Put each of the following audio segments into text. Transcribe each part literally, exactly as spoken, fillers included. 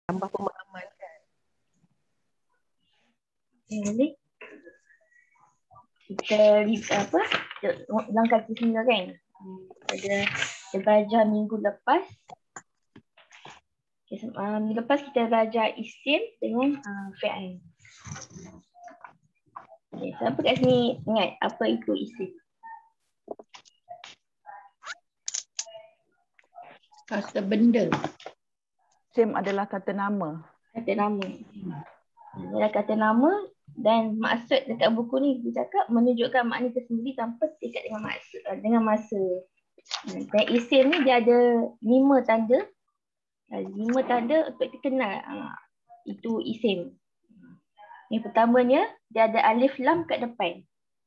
tambah pemahaman kan. Jadi kita apa ulang kaki semula kan. Pada kita belajar minggu lepas. Okay, uh, minggu lepas kita belajar isim dengan uh, fi'il. Okay, siapa kat sini ingat apa itu isim? Kata benda. Isim adalah kata nama. Kata nama. Adalah kata nama dan maksud dekat buku ni dia cakap menunjukkan makna tersendiri tanpa terikat dengan maksud dengan masa. Dan isim ni dia ada lima tanda. Lima tanda untuk kita kenal uh, itu isim. Yang pertamanya dia ada alif lam kat depan.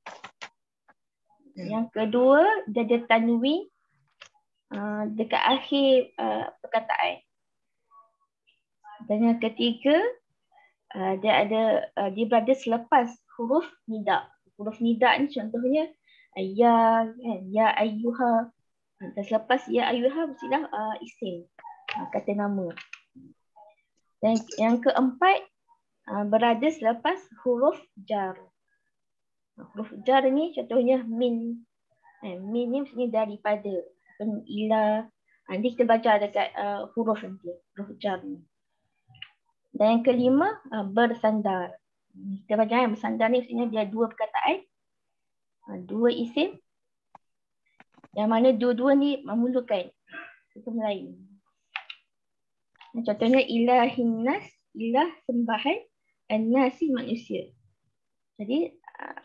Yang kedua dia ada tanwin uh, dekat akhir uh, perkataan. Dan yang ketiga uh, dia ada uh, dia berada selepas huruf nida. Huruf nida ni contohnya ya, kan, ya ayyuha. Dan selepas ya ayyuha mestilah uh, isim, uh, kata nama. Dan yang keempat uh, berada selepas huruf jar. Huruf jar ni contohnya min. Eh, min ni maksudnya daripada. Ila. Nanti kita baca dekat uh, huruf nanti. Huruf jar ni. Dan yang kelima uh, bersandar. Kita baca yang bersandar ni maksudnya dia dua perkataan. Uh, dua isim. Yang mana dua-dua ni memerlukan satu Melayu. Contohnya ilahin nas, ilah sembahan, an-nasi manusia. Jadi uh,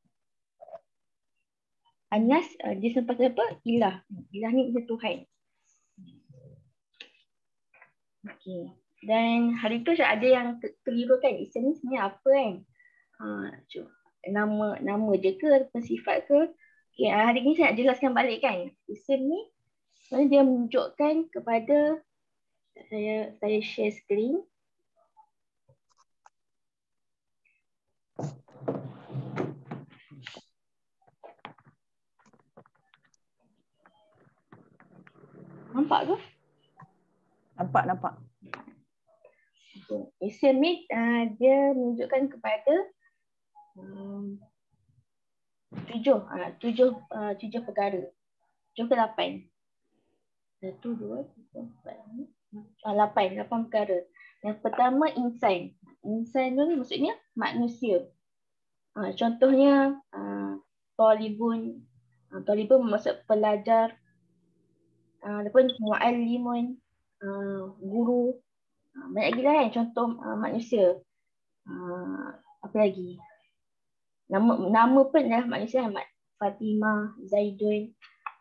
an-nas uh, dia sempat apa? Ilah. Ilah ni dia Tuhan. Okey. Dan hari tu ada yang keliru kan, isim ni sebenarnya apa kan? Uh, nama nama je ke ataupun sifat ke? Okay, hari ni saya nak jelaskan balik kan. Isim ni sebenarnya dia menunjukkan kepada saya saya share screen. Nampak ke? Nampak, nampak. Isim ni uh, dia menunjukkan kepada um, tujuh, uh, tujuh, uh, tujuh perkara. Tujuh ke lapan. Satu, dua, tiga, empat, lima, uh, lapan. Lapan perkara. Yang pertama insan. Insan tu ni maksudnya manusia. Uh, contohnya uh, talibun. Uh, talibun maksud pelajar. Uh, ataupun muallimun, uh, guru. Uh, banyak lagi lah kan contoh uh, manusia. Uh, apa lagi? Nama nama pun adalah manusia. Fatimah, Zaidun.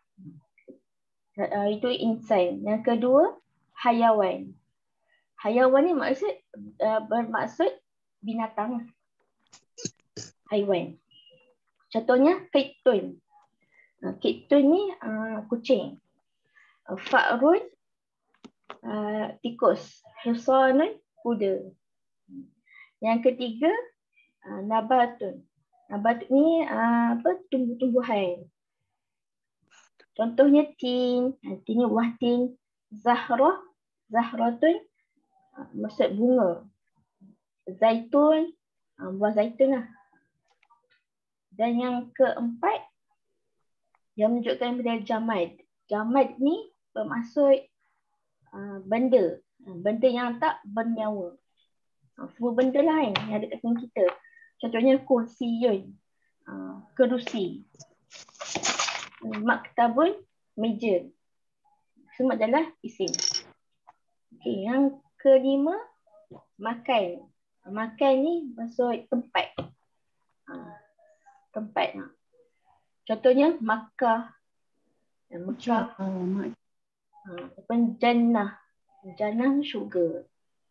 Uh, itu insan. Yang kedua, hayawan. Hayawan ni maksud uh, bermaksud binatang. Haiwan. Contohnya kitun. Uh, kitun ni uh, kucing. Uh, Fa'run uh, tikus. Hisanun kuda. Yang ketiga, uh, nabatun. Nabat ni uh, apa tumbuh-tumbuhan. Contohnya tin, tin ni buah tin. Zahrah, zahratun uh, maksud bunga. Zaitun, uh, buah zaitun lah. Dan yang keempat, yang menunjukkan kepada jamad. Jamad ni bermaksud uh, benda. Benda yang tak bernyawa. Uh, semua benda lain yang ada kat sini kita. Contohnya kursiyun, uh, kerusi. Maktabun, meja. Semua adalah isim. Okay, yang kelima, makan. Makan ni maksud tempat. Uh, tempat. Uh. Contohnya Makkah. Makkah. Uh, ataupun Jannah. Jannah syurga.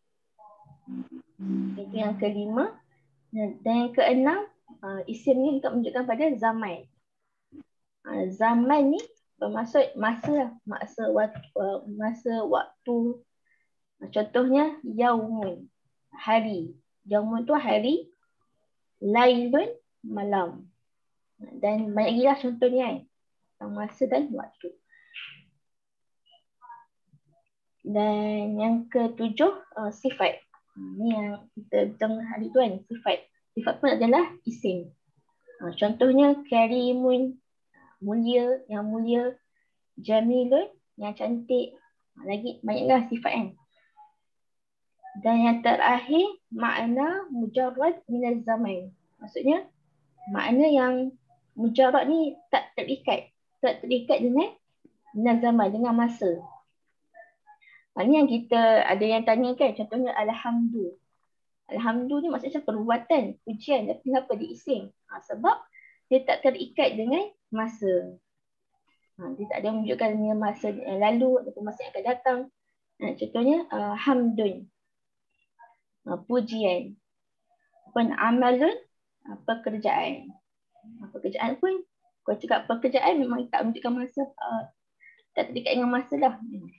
Itu yang kelima. Dan yang keenam, uh, isim ni untuk menunjukkan pada zaman. Uh, zaman ni bermaksud masa lah. Masa waktu. Uh, masa waktu. Uh, contohnya yaumun. Hari. Yaumun tu hari. Lailun malam. Dan banyak gila contohnya kan. Masa dan waktu. Dan yang ketujuh uh, sifat. Ini yang kita tengah hari tu kan, sifat. Sifat pun adalah isim. Uh, contohnya karimun, mulia, yang mulia, jamilun, yang cantik. Lagi banyaklah sifat kan. Dan yang terakhir makna mujarrad minaz zaman. Maksudnya makna yang mujarrad ni tak terikat, tak terikat dengan minaz zaman, dengan masa. Ini yang kita ada yang tanya kan, contohnya alhamdu. Alhamdu ni maksudnya perbuatan, pujian, tapi kenapa dia isim? Ha, sebab dia tak terikat dengan masa. Ha, dia tak ada menunjukkan dengan masa yang lalu ataupun masa yang akan datang. Ha, contohnya uh, hamdun, uh, pujian. Pun amalun, uh, pekerjaan. Uh, pekerjaan pun, kalau cakap pekerjaan memang tak menunjukkan masa, uh, tak terikat dengan masa lah.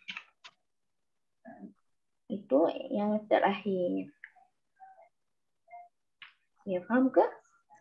Itu yang terakhir. Ya, faham ke?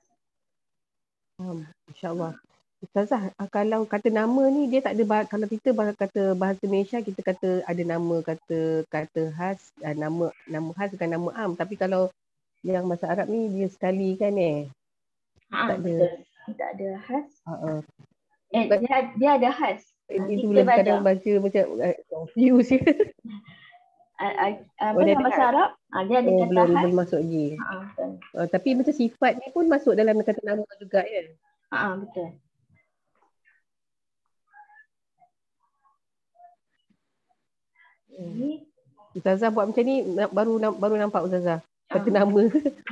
Um, InsyaAllah. Ustazah, kalau kata nama ni dia tak ada bah- kalau kita bahasa kata bahasa Malaysia kita kata ada nama kata kata khas, uh, nama nama khas bukan nama am, tapi kalau yang bahasa Arab ni dia sekali kan eh. Ha, Tak ada. betul. Tak ada khas. Uh, Eh, dia, dia ada khas. Nanti itu kita lah kadang belajar. baca macam uh, confused. Uh, uh, uh, Oh, dia dalam ada bahasa khas. Arab, uh, dia ada Oh, kata belum khas. belum masuk lagi. Ha, betul. Uh, tapi macam sifat ni pun masuk dalam kata nama juga ya. Ha, betul. Ini Ustazah buat macam ni na- baru na- baru nampak Ustazah. Kata Ah. nama.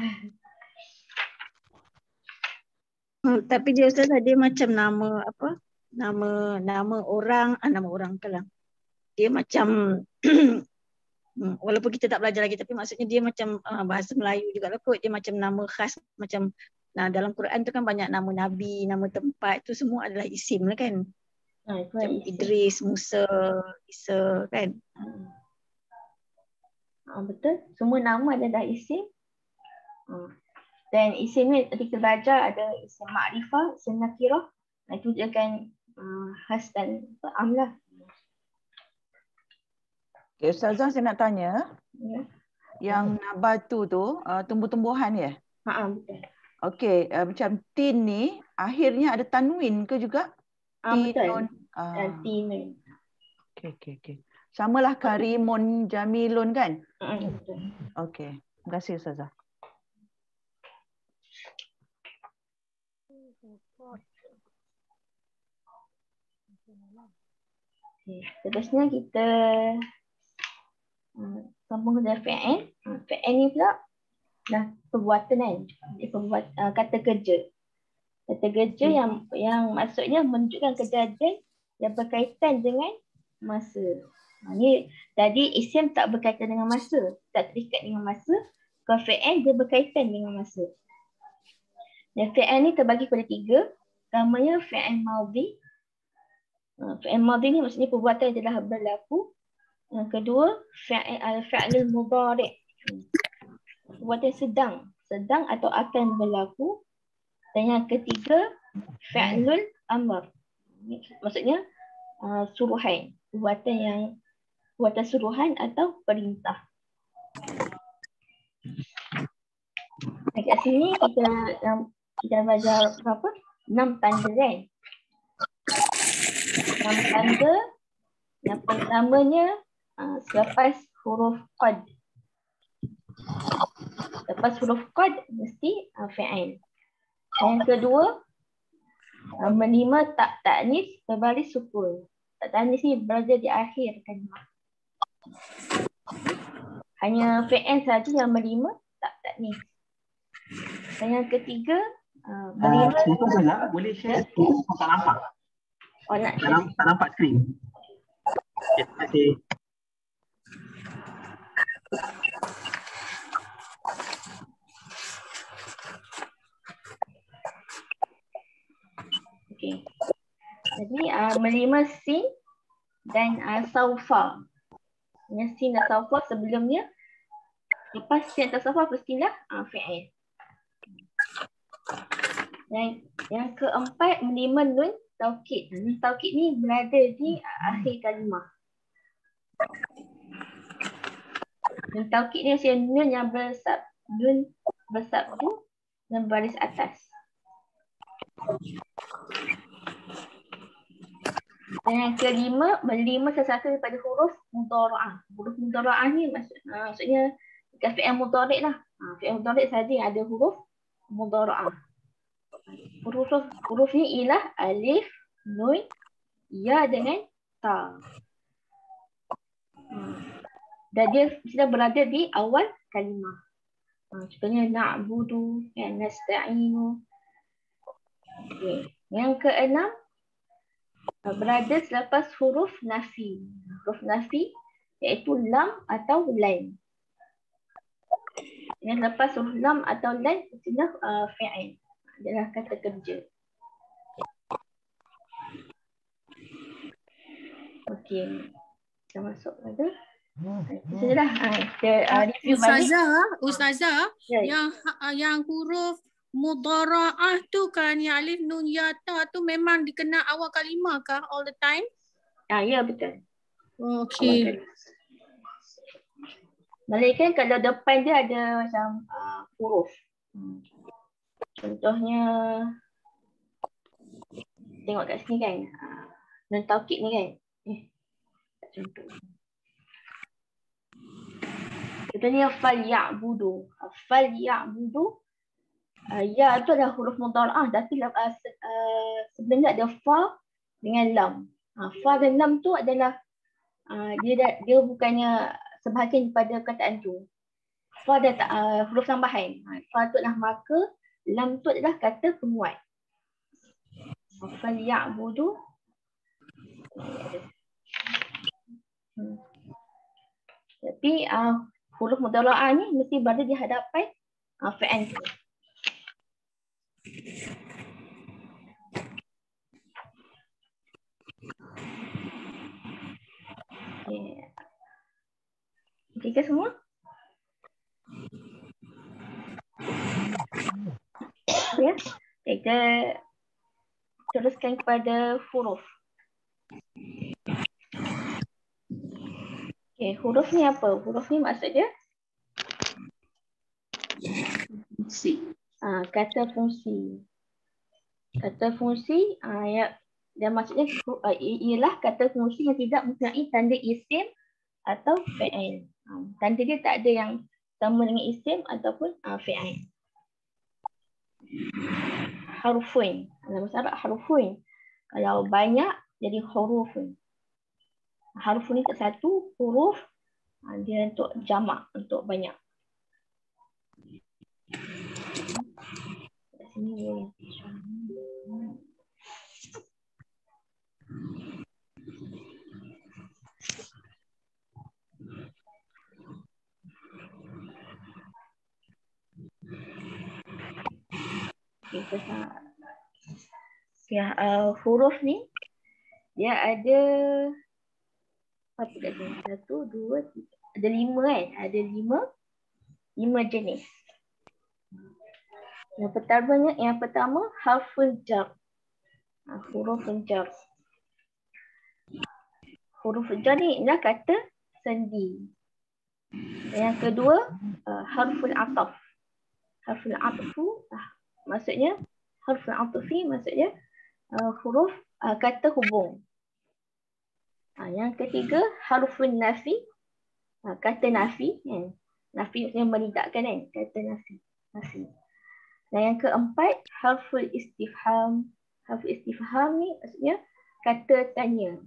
Hmm, tapi dia Ustaz dia macam nama apa? Nama nama orang, ah, nama orang kalau. Dia macam hmm, walaupun kita tak belajar lagi tapi maksudnya dia macam ah, bahasa Melayu juga lah kot. Dia macam nama khas macam nah dalam Quran tu kan banyak nama nabi, nama tempat tu semua adalah isim lah kan. ha, itu Macam isim. Idris, Musa, Isa kan. Ha, betul. Semua nama adalah isim. Ha. Dan isim ni tadi kita belajar ada isim ma'rifah, isim nakirah. Nah, itu dia kan uh, khas dan am lah. Okay, Ustazah saya nak tanya, Ya. yang nabatu tu uh, tumbuh-tumbuhan ya? Ha, betul. Okey, uh, macam tin ni akhirnya ada tanwin ke juga? Ah, betul. Tinun. Dan Ah. tinun. Okey, okey, okey. Samalah karimun jamilun kan? Ha, betul. Okey. Terima kasih Ustazah. Okay. Seterusnya kita uh, sambung dengan fi'il. Uh, fi'il ni pula dah perbuatan kan. Dia perbuat, uh, kata kerja. Kata kerja Hmm. yang yang maksudnya menunjukkan kejadian yang berkaitan dengan masa. Ha, ni tadi isim tak berkaitan dengan masa, tak terikat dengan masa. Kalau fi'il dia berkaitan dengan masa. Dan fi'il ni terbagi pada tiga. Pertamanya fi'il madhi. Uh, fi'il madhi ni maksudnya perbuatan yang telah berlaku. Yang kedua fi'il al-fi'lul mudhari'. Perbuatan sedang, sedang atau akan berlaku. Dan yang ketiga fi'lul amr. Maksudnya uh, suruhan, perbuatan yang perbuatan suruhan atau perintah. Nah, kat sini kita um, kita belajar berapa? Enam tanda kan? Enam tanda. Yang pertamanya uh, selepas huruf qad. Lepas huruf qad mesti uh, fi'il. Yang kedua uh, menerima tak ta'nis berbaris sukun. Tak ta'nis ni berada di akhir kalimah. Hanya fi'il saja yang menerima tak ta'nis. Dan yang ketiga uh, menerima Uh, Semoga Ustazah boleh share skrin, saya tak nampak. oh, nak Tak nampak, tak nampak skrin. Okay, terima kasih. okey. Jadi uh, menerima sin dan uh, saufa. Dengan sin dan saufa sebelumnya. Lepas sin dan saufa pastilah uh, fi'il. Yang yang keempat menerima nun taukid. Nun taukid ni berada di uh, akhir kalimah. Nun taukid ni maksudnya nun yang bersab, nun bersabdu dan baris atas. Dan yang kelima, berlima sesuatu daripada huruf mudhara'ah. Huruf mudhara'ah ni maksud, uh, maksudnya bukan fi'il mudhari' lah. Uh, fi'il mudhari' saja yang ada huruf mudhara'ah. Huruf huruf ni ialah alif, nun, ya dengan ta. Hmm. Dan dia sudah berada di awal kalimah. Ha, contohnya na'budu, ya, nasta'inu. Okay. Yang keenam, berada selepas huruf nafi. Huruf nafi iaitu lam atau lain. Yang lepas huruf lam atau lain adalah uh, fi'il. Adalah kata kerja. Okey. Kita masuk pada sudah ha, kita uh, review balik. Ustazah, Ustazah, Ya. yang uh, yang huruf mudhara'ah tu kan, yang alif nun ya ta tu memang dikenal awal kalimah kah all the time? Ah, ya betul. Okey. Melainkan kalau depan dia ada macam uh, huruf. Hmm. Contohnya tengok kat sini kan. Uh, nun taukid ni kan. Eh, tak contoh. Contohnya fal ya'budu. Fal ya'budu. Uh, ya itu adalah huruf mudhara'ah, tapi uh, se, uh, sebenarnya ada fa dengan lam. Uh, fa dan lam tu adalah uh, dia dah, dia bukannya sebahagian daripada perkataan tu. Fa dan uh, huruf tambahan. Uh, fa tu adalah marker, lam tu adalah kata penguat. Fal ya'budu. Hmm. Tapi uh, huruf mudhara'ah ni mesti berada di hadapan uh, fi'il tu. Okay. Tiga semua? Ya. Kita teruskan kepada huruf. Okay, huruf ni apa? Huruf ni maksud dia? Fungsi. Ah, kata fungsi. Kata fungsi ah, ya, dan maksudnya uh, ialah kata fungsi yang tidak mempunyai tanda isim atau fi'il. Ah, tanda dia tak ada yang sama dengan isim ataupun uh, fi'il. Harufun. Dalam bahasa Arab harufun. Kalau banyak jadi hurufun. Harufun ni tak satu, huruf ah, dia untuk jamak, untuk banyak. Sini. Okay, ya, uh, huruf ni dia ada apa kat sini? Satu, dua, tiga. Ada lima kan? Ada lima, lima jenis. Yang pertamanya, yang pertama harful jar. Ha, huruf jar. Huruf jar ni adalah kata sendi. Yang kedua, uh, harful ataf. Harful atfu, uh, maksudnya harful atfi maksudnya uh, huruf uh, kata hubung. Uh, yang ketiga, harful nafi. Uh, kata nafi. Kan? Nafi maksudnya menidakkan kan? Kata nafi. Nafi. Dan yang keempat, harful istifham. Harful istifham ni maksudnya kata tanya.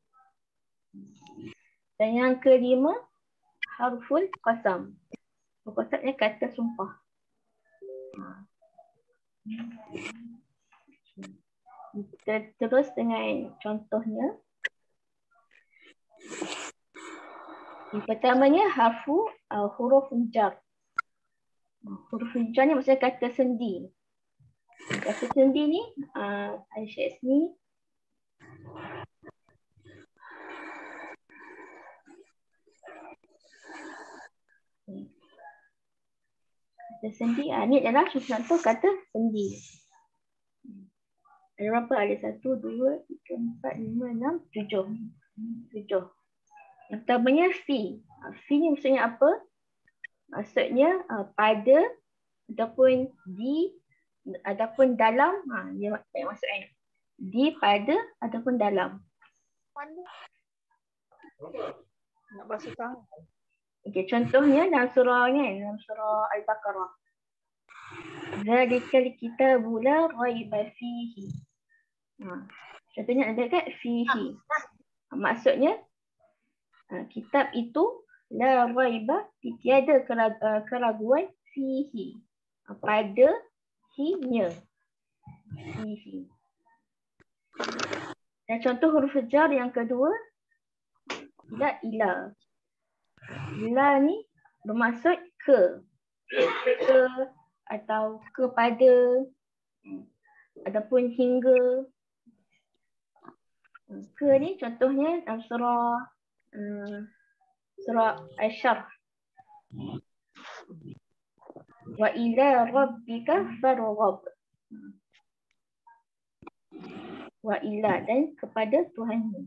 Dan yang kelima, harful qasam. Qasamnya kata sumpah. Kita terus dengan contohnya. Yang pertamanya harfu uh, huruf jar. Huruf jar ni maksudnya kata sendi. Kata sendi ni, uh, Aisyah ni kata sendi, uh, ni adalah contoh kata sendi. Ada berapa? Ada satu, dua, tiga, empat, lima, enam, tujuh. Tujuh. Yang pertamanya fi. Uh, fi ni maksudnya apa? Maksudnya uh, pada ataupun di ataupun dalam, ha, dia mak- maksudnya di, pada ataupun dalam. Nak basuh tangan. Okey, contohnya dalam surah ni, dalam surah Al-Baqarah. Zalikal kitabu la raiba fihi. Ha, contohnya ada kat fihi. Ha, maksudnya ha, kitab itu la raiba, tiada kera- uh, keraguan fihi. Ha, pada hi-nya. Fihi. Dan contoh huruf jar yang kedua, la ila. La ni bermaksud ke. Ke atau kepada ataupun hingga. Ke ni contohnya dalam surah uh, surah Asy-Syarh. Wa ila rabbika farghab. Wa ila, dan kepada Tuhanmu.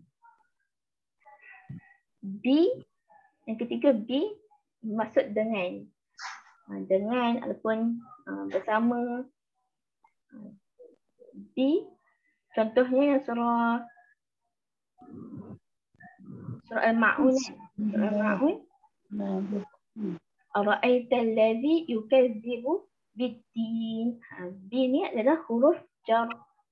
Bi, yang ketiga bi maksud dengan. Ha, dengan ataupun uh, bersama. Bi contohnya yang surah surah Al-Ma'un. Surah Al-Ma'un. Ara'aita allazi yukadzibu bid-din. Ha, bi ni adalah huruf jar.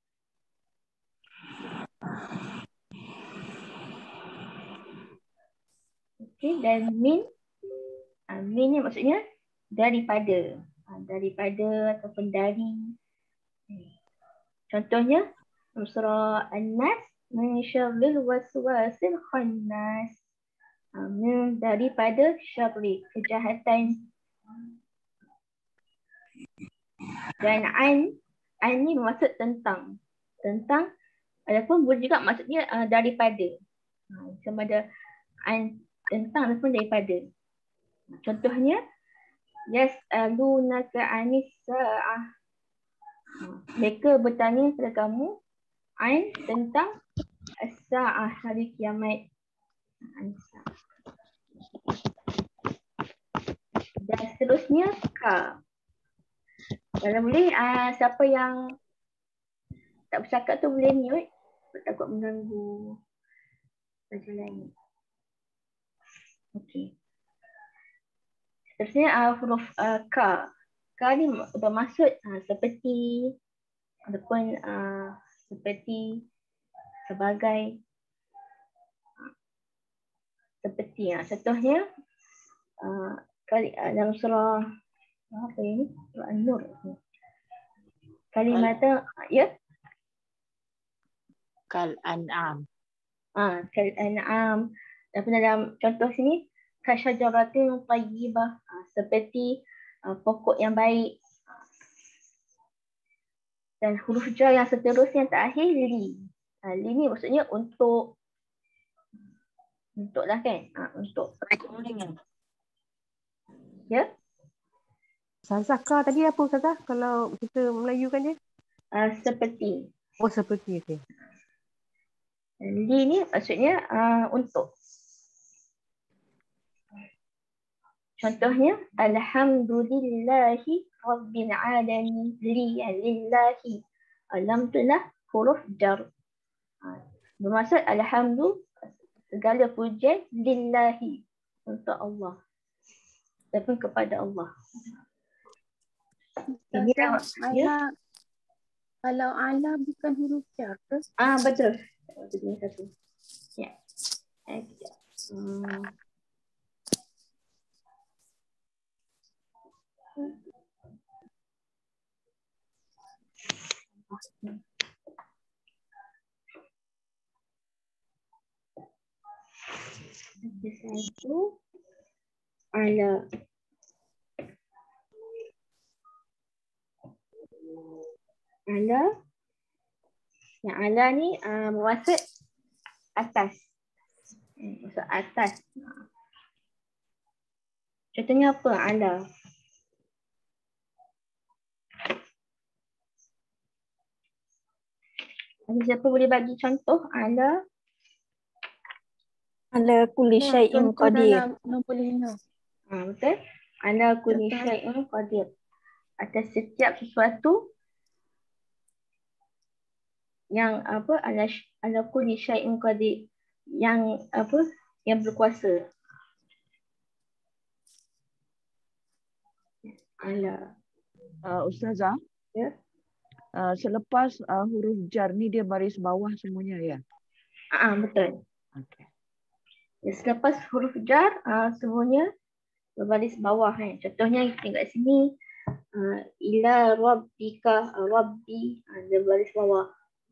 Okey, dan min, ha, min ni maksudnya daripada. Ha, daripada ataupun dari. Contohnya dalam surah An-Nas, min syarril waswasil khannas. Ha, min daripada syarri, kejahatan. Dan an, an ni bermaksud tentang. Tentang, ataupun boleh juga maksudnya uh, daripada. Ha, sama ada an tentang ataupun daripada. Contohnya yas'alunaka 'anis sa'ah. Mereka bertanya kepada kamu an tentang as-sa'ah, hari kiamat. Dan seterusnya ka. Kalau boleh uh, siapa yang tak bercakap tu boleh mute, takut mengganggu pelajaran ni. Okey. Seterusnya uh, huruf uh, ka. Ka ni bermaksud uh, seperti ataupun uh, seperti sebagai uh, seperti uh, contohnya uh, kali uh, dalam surah apa ini? Surah An-Nur. Kalimat uh, ya Kal an'am. Ah, kal an'am. Dan dalam contoh sini kasyajaratin tayyibah, ah, seperti ah, pokok yang baik. Dan huruf jar yang seterusnya yang terakhir li. Ah, li ni maksudnya untuk. Untuk lah kan? Ah, untuk. Ya? Ustazah ka tadi apa Ustazah kalau kita melayukan dia? Ah, seperti. Oh seperti okey. Li ni maksudnya uh, untuk. Contohnya alhamdulillahi rabbil alamin. Li, lillahi. Alam tu lah huruf jar. Ha, bermaksud alhamdulillah, segala pujian lillahi, untuk Allah ataupun kepada Allah. Ini Ala, ya? kalau ala bukan huruf jar ke? Ah betul. Satu satu. Ya. Eh, sekejap. Hmm. Satu ala. Ala. Yang ala ni uh, bermaksud atas. Hmm, maksud atas. Contohnya apa ala? Ada siapa boleh bagi contoh ala? Ala kulli syai'in qadir. Nombor lima. Ha, betul. Ala kulli syai'in qadir. Atas setiap sesuatu yang apa ala ala kulli syai'in qadir, yang apa yang berkuasa. Ala. Uh, Ustazah, Ya. uh, selepas uh, huruf jar ni dia baris bawah semuanya ya? Ah, betul. Okay. Ya, selepas huruf jar uh, semuanya berbaris bawah kan. Contohnya kita tengok sini uh, ila rabbika uh, rabbi uh, dia baris bawah.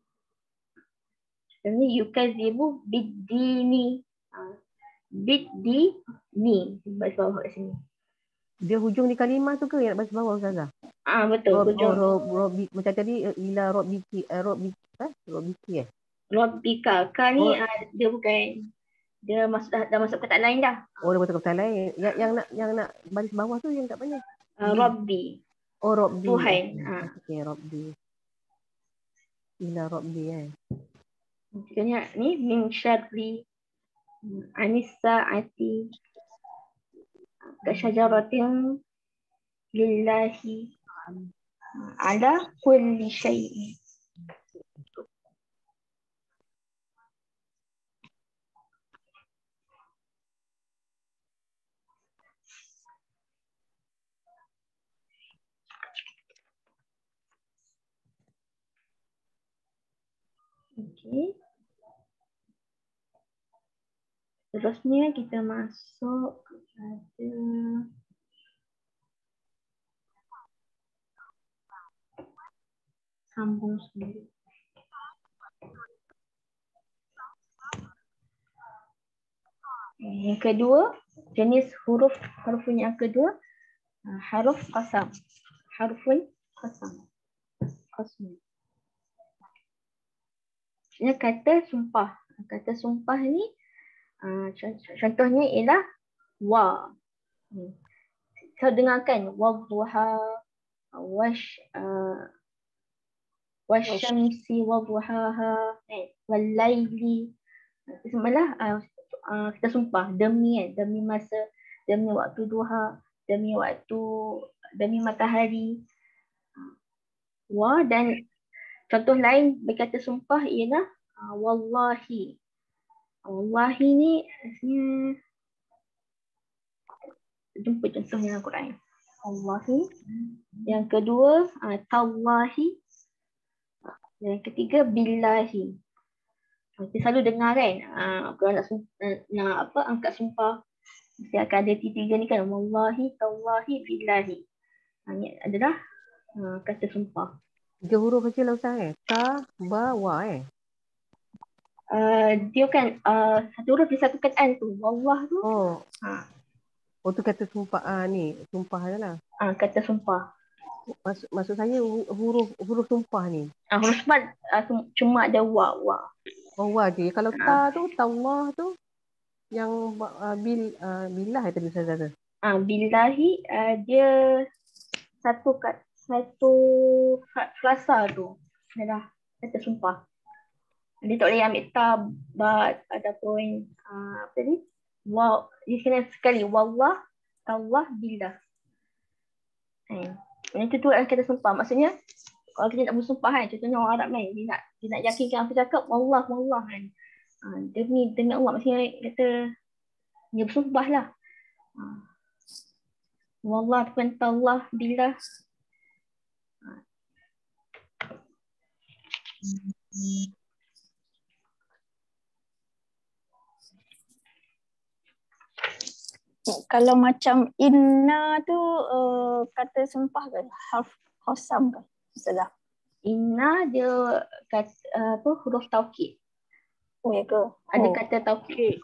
Ini yukazibu biddini uh, biddini baris bawah kat sini. Dia hujung di kalimah tu ke yang baris bawah Ustazah? Ah betul. Rob, hujung oh, rob, rob, macam tadi ila rabbiki uh, rabbiki eh rabbiki eh. rabbika. Ka ni Oh. uh, dia bukan dia masuk dah, dah masuk kata lain dah. Oh, dia betul kata lain. Yang yang nak yang nak baris bawah tu yang kat mana? Uh, Rabbi. Oh, Rabbi. Tuhan. Okey, Ah. okay, Rabbi. Ila Rabbi eh. Maksudnya ni min syarri anisa ati kasyajaratin lillahi ala kulli syai'in. Okey. Terusnya kita masuk kepada sambung sendiri. Yang kedua, jenis huruf hurufun yang kedua, huruf qasam. Hurufun qasam. Qasam. Ini kata sumpah. Kata sumpah ni uh, contohnya ialah wa. Hmm. So dengarkan wadduha, wash uh, wasyamsi wadduhaha, eh, wallaili. Semualah uh, uh, kita sumpah demi eh, demi masa, demi waktu duha, demi waktu demi matahari. Wa dan contoh lain berkata sumpah ialah uh, wallahi. Wallahi ni rasanya jumpa contohnya dalam Quran. Wallahi. Yang kedua uh, tallahi. Yang ketiga billahi. Kita selalu dengar kan uh, kalau nak, nak, nak apa angkat sumpah mesti akan ada tiga ni kan, wallahi, tallahi, billahi. Ha, ni adalah uh, kata sumpah. Tiga huruf kecil lah Ustaz eh. Ta, ba, wa eh. Uh, dia kan uh, satu huruf di satu kataan tu. Wallah tu. Oh. Ha. Oh tu kata sumpah ah ni, sumpah adalah. Ah, kata sumpah. Maksud maksud saya huruf huruf sumpah ni. Ah, huruf sumpah uh, cuma ada wa, wa. Oh wa je. Kalau ta tu, tallah tu yang uh, bil uh, billah tadi saya kata. Ah, billahi uh, dia satu kat satu frasa tu adalah kata sumpah. Dia tak boleh ambil tabat ataupun uh, apa ni? Wa, dia kena sekali wallah, tallah, billah. Eh, yang itu tu adalah kata sumpah. Maksudnya kalau kita nak bersumpah kan, contohnya orang Arab kan, dia nak dia nak yakinkan apa cakap wallah, wallah kan. Uh, demi demi Allah, maksudnya kata dia bersumpah lah. Uh, wallah ataupun tallah, billah. Uh. Kalau macam inna tu uh, kata sumpah ke? Harf qasam ke? Salah. Inna dia kata uh, apa huruf taukid. Oh ya ke? Ada Oh. kata taukid.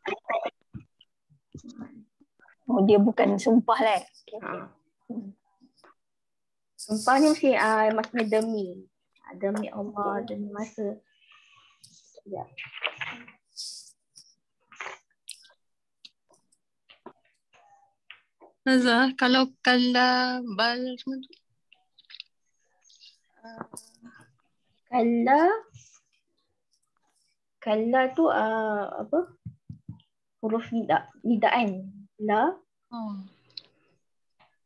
Oh dia bukan sumpah lah. Okay. Ha. Sumpah ni mesti uh, maksudnya demi. Demi Allah, demi masa. Ya. Nazah, kalau kala bal semua tu. Uh, kala kala tu uh, apa? Huruf nida, nidaan. La. Oh.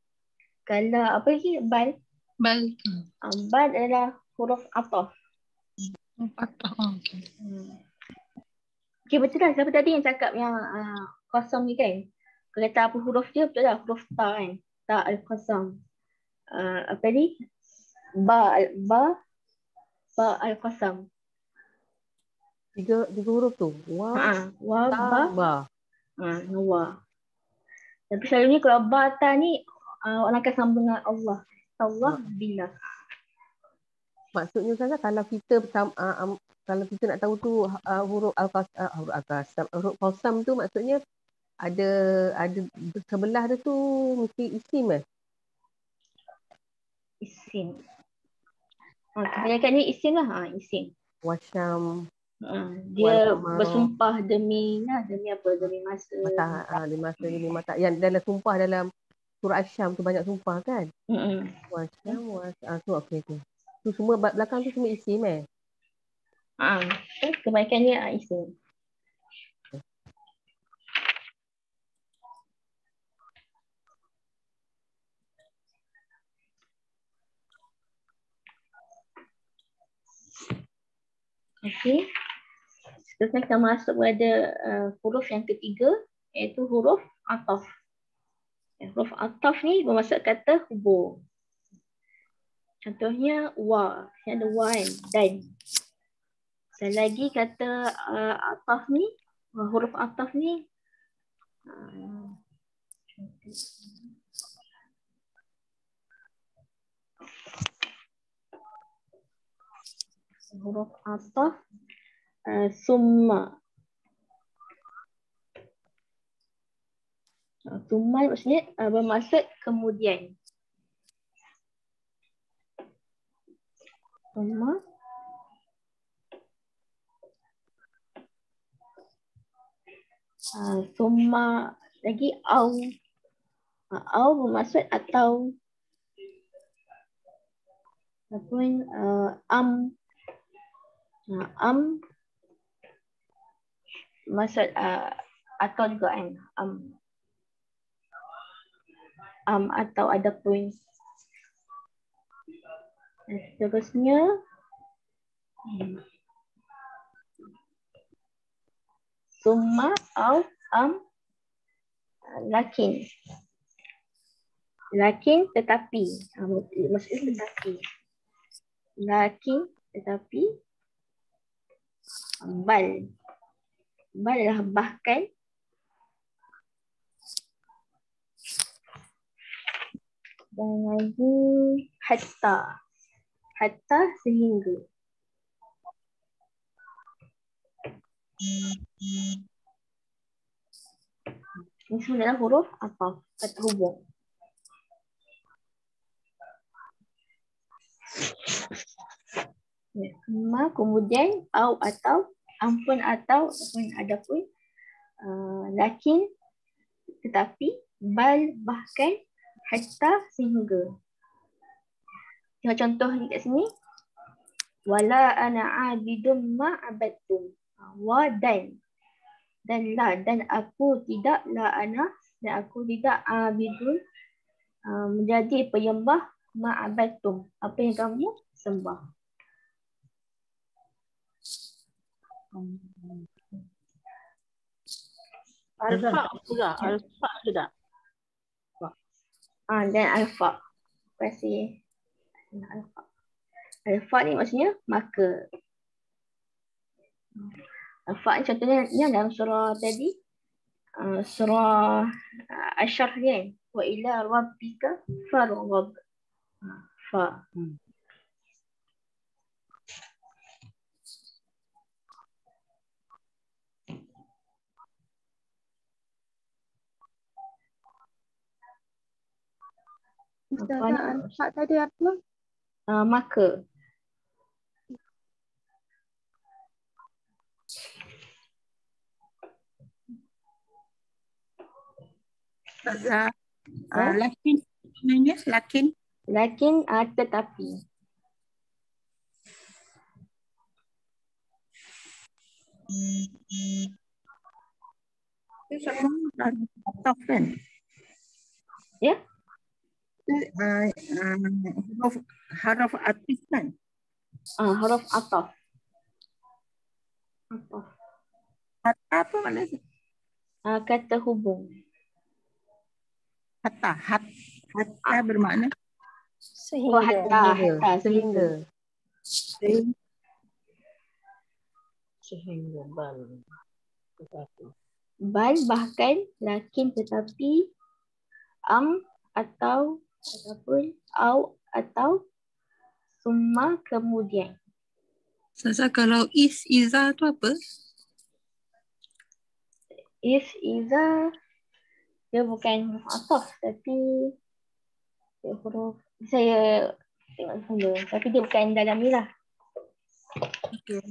Kalau apa lagi? Bal. Bal. Uh, bal adalah huruf ataf. Ataf. Oh, okay. Hmm. Okay, betul lah. Siapa tadi yang cakap yang uh, kosong ni kan? Kalau kata apa huruf dia, betul lah. Huruf ta kan? Ta al-kosong. Uh, apa ni? Ba, ba, ba al-kosong. Tiga, tiga huruf tu. Wa, Ha, wa, ta, ba. ba. Ha, wa. Tapi selalunya kalau ba, ta ni, uh, orang akan sambung dengan Allah. Allah bila. Maksudnya Ustazah, kalau kita pertama, uh, um, kalau kita nak tahu tu uh, huruf al-qasam, uh, huruf al-qasam, huruf qasam tu maksudnya ada ada sebelah dia tu mesti isim eh? Isim. Ha, kebanyakan ni isim lah. Ha, isim. Wasyam, Ha, dia Wal-qamar. bersumpah demi nah, demi apa? Demi masa. mata, uh, di masa ini mata. Yang dalam sumpah dalam surah Asy-Syam tu banyak sumpah kan? Mm-mm. Wasyam, was, uh, tu okey okey. Tu semua belakang tu semua isim eh? Ha, kebanyakannya ha, isim. Okey. Seterusnya kita masuk pada uh, huruf yang ketiga, iaitu huruf ataf. Ya, huruf ataf ni bermaksud kata hubung. Contohnya wa, yang ada wa kan, dan. Selagi kata uh, ataf ni, uh, huruf ataf ni uh, huruf ataf uh, summa. Uh, summa maksudnya uh, bermaksud kemudian. Summa. Uh, summa lagi au. Uh, au bermaksud atau. Ataupun uh, am. Uh, am maksud uh, atau juga kan. Am. Um, atau adapun. Seterusnya hmm. summa au am lakin. Lakin tetapi. Maksudnya tetapi. Lakin tetapi bal. Bal adalah bahkan. Dan lagi hatta. Hatta sehingga. Ini semua adalah huruf ataf, kata hubung. Ya, ma, kemudian au atau, ampun atau, ataupun adapun, uh, lakin, tetapi, bal bahkan, hatta sehingga. Tengok contoh ni kat sini. Wala ana abidum ma abadtum. Wa dan. Dan la. Dan aku tidak la ana. Dan aku tidak abidun. Uh, menjadi penyembah ma abadtum. Apa yang kamu sembah. Alfa juga. Alfa juga. Ah, dan alfa. Terima kasih. Alfa. Alfa ni maksudnya maka. Alfa ni contohnya ni dalam surah tadi. Uh, surah uh, Asyar ni kan. Wa ila rabbika farghab. Uh, fa. Hmm. Ustazah, alfa tadi apa? Uh, maka. Ustazah, uh, lakin sebenarnya lakin. Lakin uh, tetapi. Itu semua ataf kan? Ya? kata uh, uh, huruf haraf atif kan? Ah, huruf ataf. Ataf. Hatta apa makna? Ah, kata hubung. Hatta. Hat, hatta bermakna? Oh, hatta, hatta, sehingga. Sehingga. Sehingga bal. Bal bahkan, lakin tetapi, am atau ataupun au atau summa kemudian. Sasa kalau is, iza tu apa? If, iza, dia bukan huruf ataf tapi dia huruf, saya tengok dulu, tapi dia bukan dalam ni lah. Okay.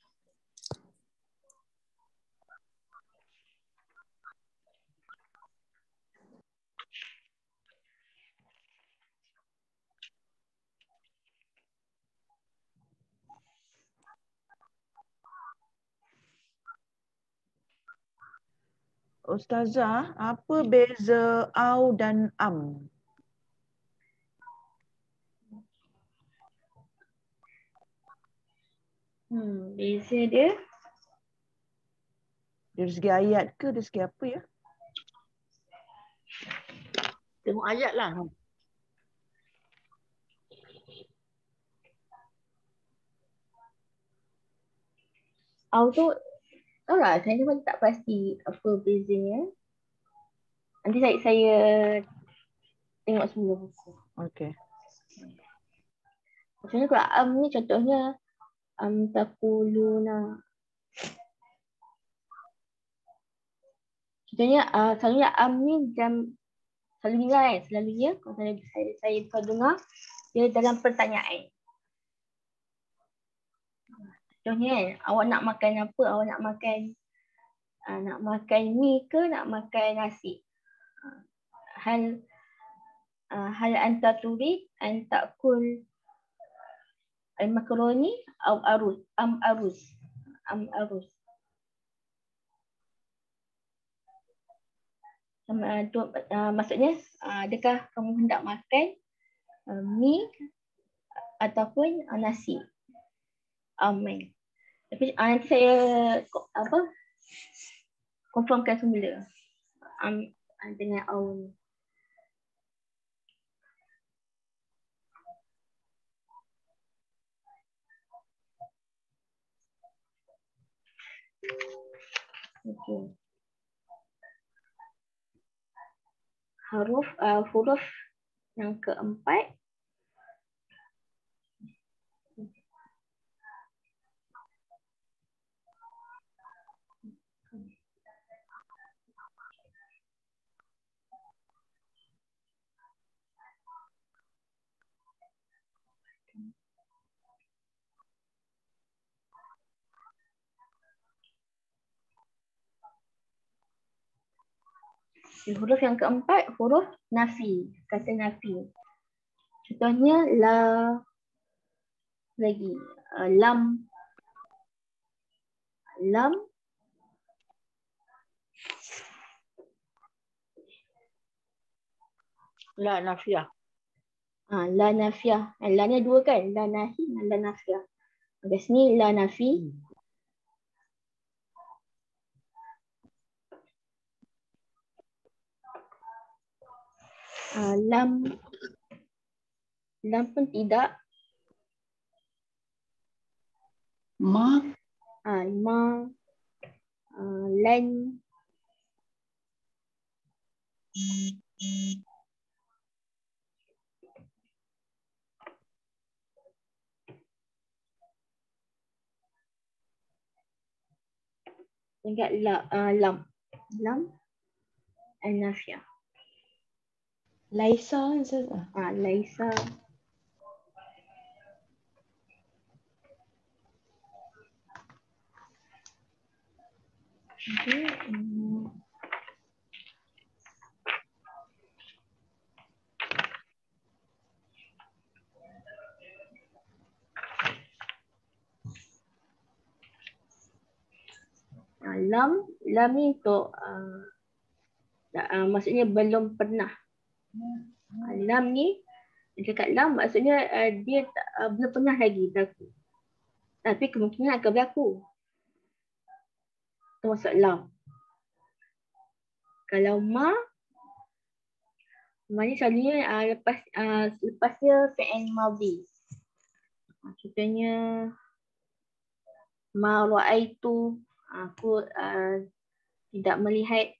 Ustazah, apa beza au dan am? Hmm, beza dia Dari segi ayat ke dari segi apa ya? Tengok ayat lah. au tu, tahu lah, saya pun tak pasti apa bezanya. Nanti saya saya tengok semua buku. Okey. Contohnya kalau am ni contohnya am taquluna. Contohnya uh, selalunya am ni jam selalunya kan, selalunya kalau saya saya, saya kalau dengar dia dalam pertanyaan. Contohnya kan, awak nak makan apa? Awak nak makan uh, nak makan mi ke nak makan nasi? Uh, hal uh, hal anta turid an ta'kul al-makaroni atau aruz am aruz am aruz. Uh, tu, uh, maksudnya uh, adakah kamu hendak makan uh, mi ataupun uh, nasi? Amin. Tapi uh, nanti saya apa confirmkan semula um, dengan awal. Okay. Huruf uh, huruf yang keempat huruf yang keempat huruf nafi, kata nafi. Contohnya la, lagi uh, lam, lam, La nafiah. ah, la nafiah. Eh, la ni dua kan? La nahi dan la nafiah. Di sini la nafi. Uh, lam, lam pun tidak. Ma. Uh, ma, uh, len. Tinggal la, uh, lam, lam, an-nafiah. Laisa, ah, laisa. Okay. Hmm. Uh, lam, lam ni untuk uh, uh, maksudnya belum pernah. Uh, lam ni, dekat lam maksudnya uh, dia tak, uh, belum pernah lagi berlaku. Tapi kemungkinan akan berlaku. Itu maksud lam. Kalau ma, ma ni selalunya uh, lepas uh, lepas dia fi'il madhi. Contohnya ma ra'aitu, aku uh, tidak melihat.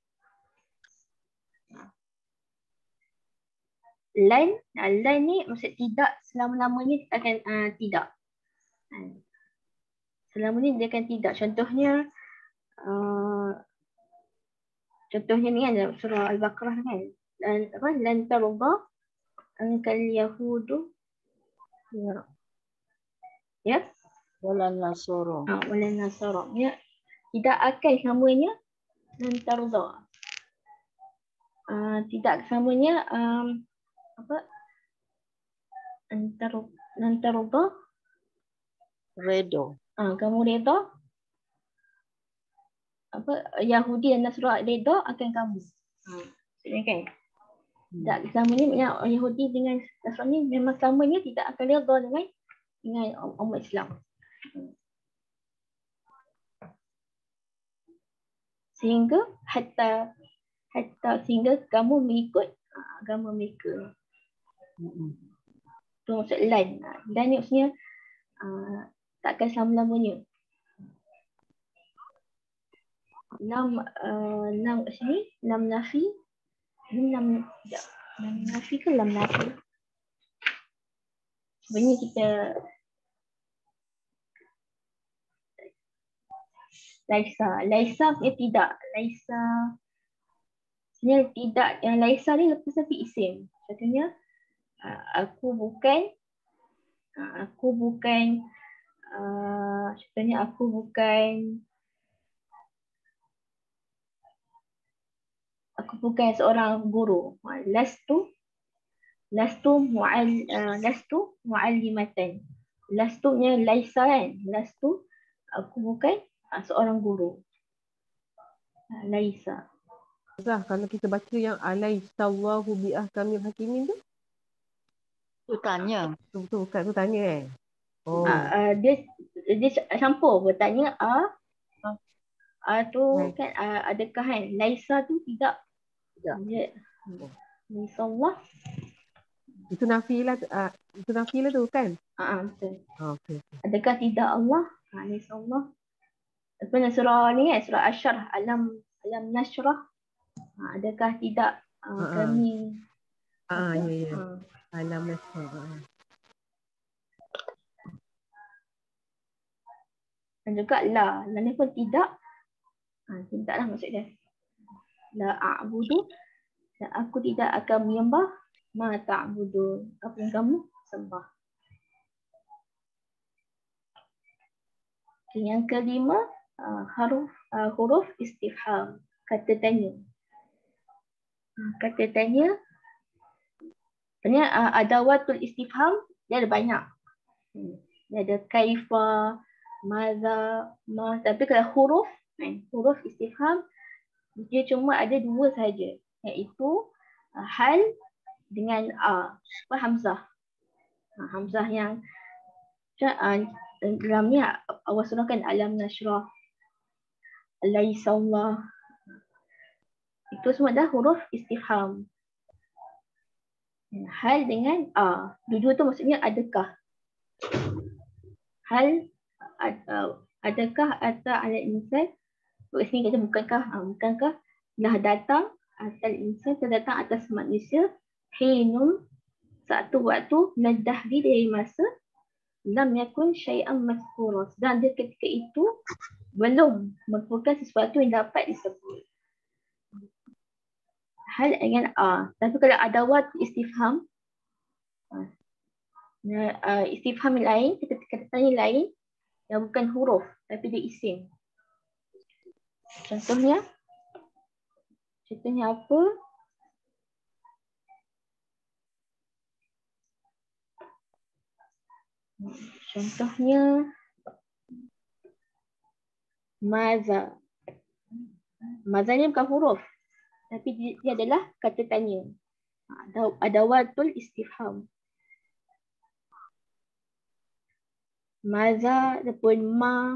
Lan, uh, lan ni maksud tidak selama-lamanya akan uh, tidak. Uh, selama ni dia akan tidak. Contohnya uh, contohnya ni kan dalam surah Al-Baqarah kan. Dan apa lan tarda ankal yahudu ya. Ya. Wala nasoro. Ah, wala nasara. Ya. Tidak akan selamanya lan tarda. Uh, tidak selamanya um, apa antar antarda Redo. ah kamu reda apa Yahudi dan Nasrani reda akan kamu. Ha maksudnya kan tidak selamanya maknanya Yahudi dengan Nasrani memang selamanya tidak akan reda dengan dengan umat Islam. Sehingga hatta hatta sehingga kamu mengikut agama mereka. Tu maksud lan. Lan ni maksudnya uh, takkan selama-lamanya. Lam uh, lam kat sini lam nafi. Ini lam tidak. Lam nafi ke lam nafi? Sebenarnya kita laisa. Laisa punya tidak. Laisa sebenarnya tidak. Yang laisa ni lepas tapi isim. Contohnya uh, aku bukan uh, aku bukan uh, contohnya aku bukan aku bukan seorang guru. Lastu lastu mu'al uh, lastu mu'allimatan. Lastunya laisa kan. Lastu aku bukan uh, seorang guru. Uh, laisa. Zah, kalau kita baca yang alaihissallahu bi ahkamil hakimin tu? Tu tanya. Tu betul bukan tu tanya eh. Oh. Uh, uh, dia dia campur bertanya a uh, uh, tu right. Kan uh, adakah kan laisa tu tidak. Tidak. Dia laisa Allah. Itu nafi lah, uh, itu nafi lah tu kan? Ah uh, betul. Oh, okay, okay. Adakah tidak Allah? Ha laisa Allah. Sebenarnya surah ni kan surah Asy-Syarh alam alam nasyrah. Ha, adakah tidak uh, uh-uh. kami Ah, ya ya. Uh. Alam nasyrah. Uh. Dan juga la. La ni pun tidak. Ha, tidaklah maksud dia. La a'budu. Dan aku tidak akan menyembah ma ta'budu. Apa yang kamu sembah. Okay, yang kelima, uh, huruf uh, huruf istifham. Kata tanya. Uh, kata tanya. Sebenarnya uh, adawatul istifham dia ada banyak. Hmm. Dia ada kaifa, maza, ma. Tapi kalau huruf, eh, huruf istifham dia cuma ada dua sahaja, iaitu uh, hal dengan a, apa hamzah. Uh, hamzah yang uh, dalam ni awal surah kan alam nasyrah, laisa Allah. Itu semua dah huruf istifham. Hal dengan a. Dua-dua tu maksudnya adakah. Hal ad, uh, adakah atau ala insan. Kat sini kata bukankah, uh, bukankah dah datang atas insan, terdatang atas manusia hinun satu waktu nadahri dari masa lam yakun syai'an mazkura, dan dia ketika itu belum merupakan sesuatu yang dapat disebut. Hal dengan a. Tapi kalau adawat istifham, uh, istifham lain, kata-kata tanya lain yang bukan huruf tapi dia isim. Contohnya, contohnya apa? Contohnya, maza. Maza ni bukan huruf, tapi dia, dia adalah kata tanya. Ada adawatul istifham. Maza ataupun ma.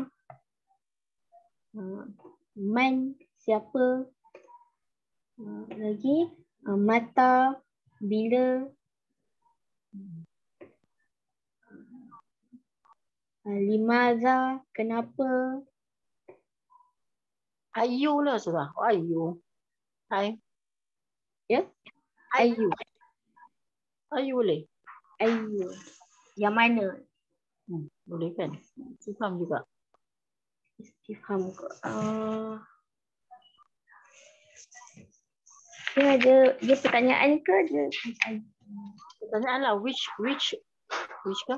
Uh, man, siapa. Uh, lagi uh, mata, bila. Uh, limaza, kenapa. Ayu lah sudah. Oh, ayu. Hai. Ya? Ayu. Ayu boleh. Ayu. Yang mana? Hmm, boleh kan? Istifham juga. Istifham ke? Uh, dia ada dia pertanyaan ke dia? Pertanyaan lah which which which ke?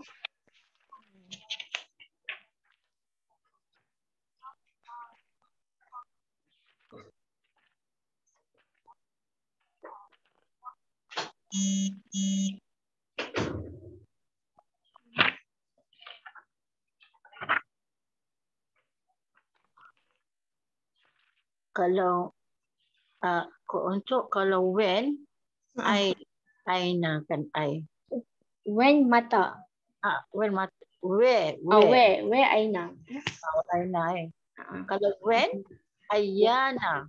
Kalau uh, untuk kalau when I aina kan I When mata. ah when mat where Oh, where where? Where aina? oh, aina eh. Uh-huh. Kalau when ayana.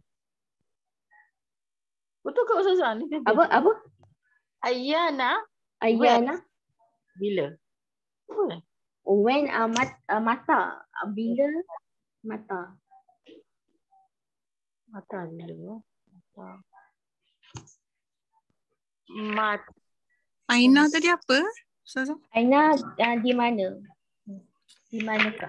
Betul ke Ustazah? Ni Apa? Apa? Ayana Ayana. bila? Apa? When uh, mat, uh, mata. Uh, bila mata. Mata bila? Mata. Mat. Aina tadi apa? Ustazah? Aina uh, di mana? Di manakah?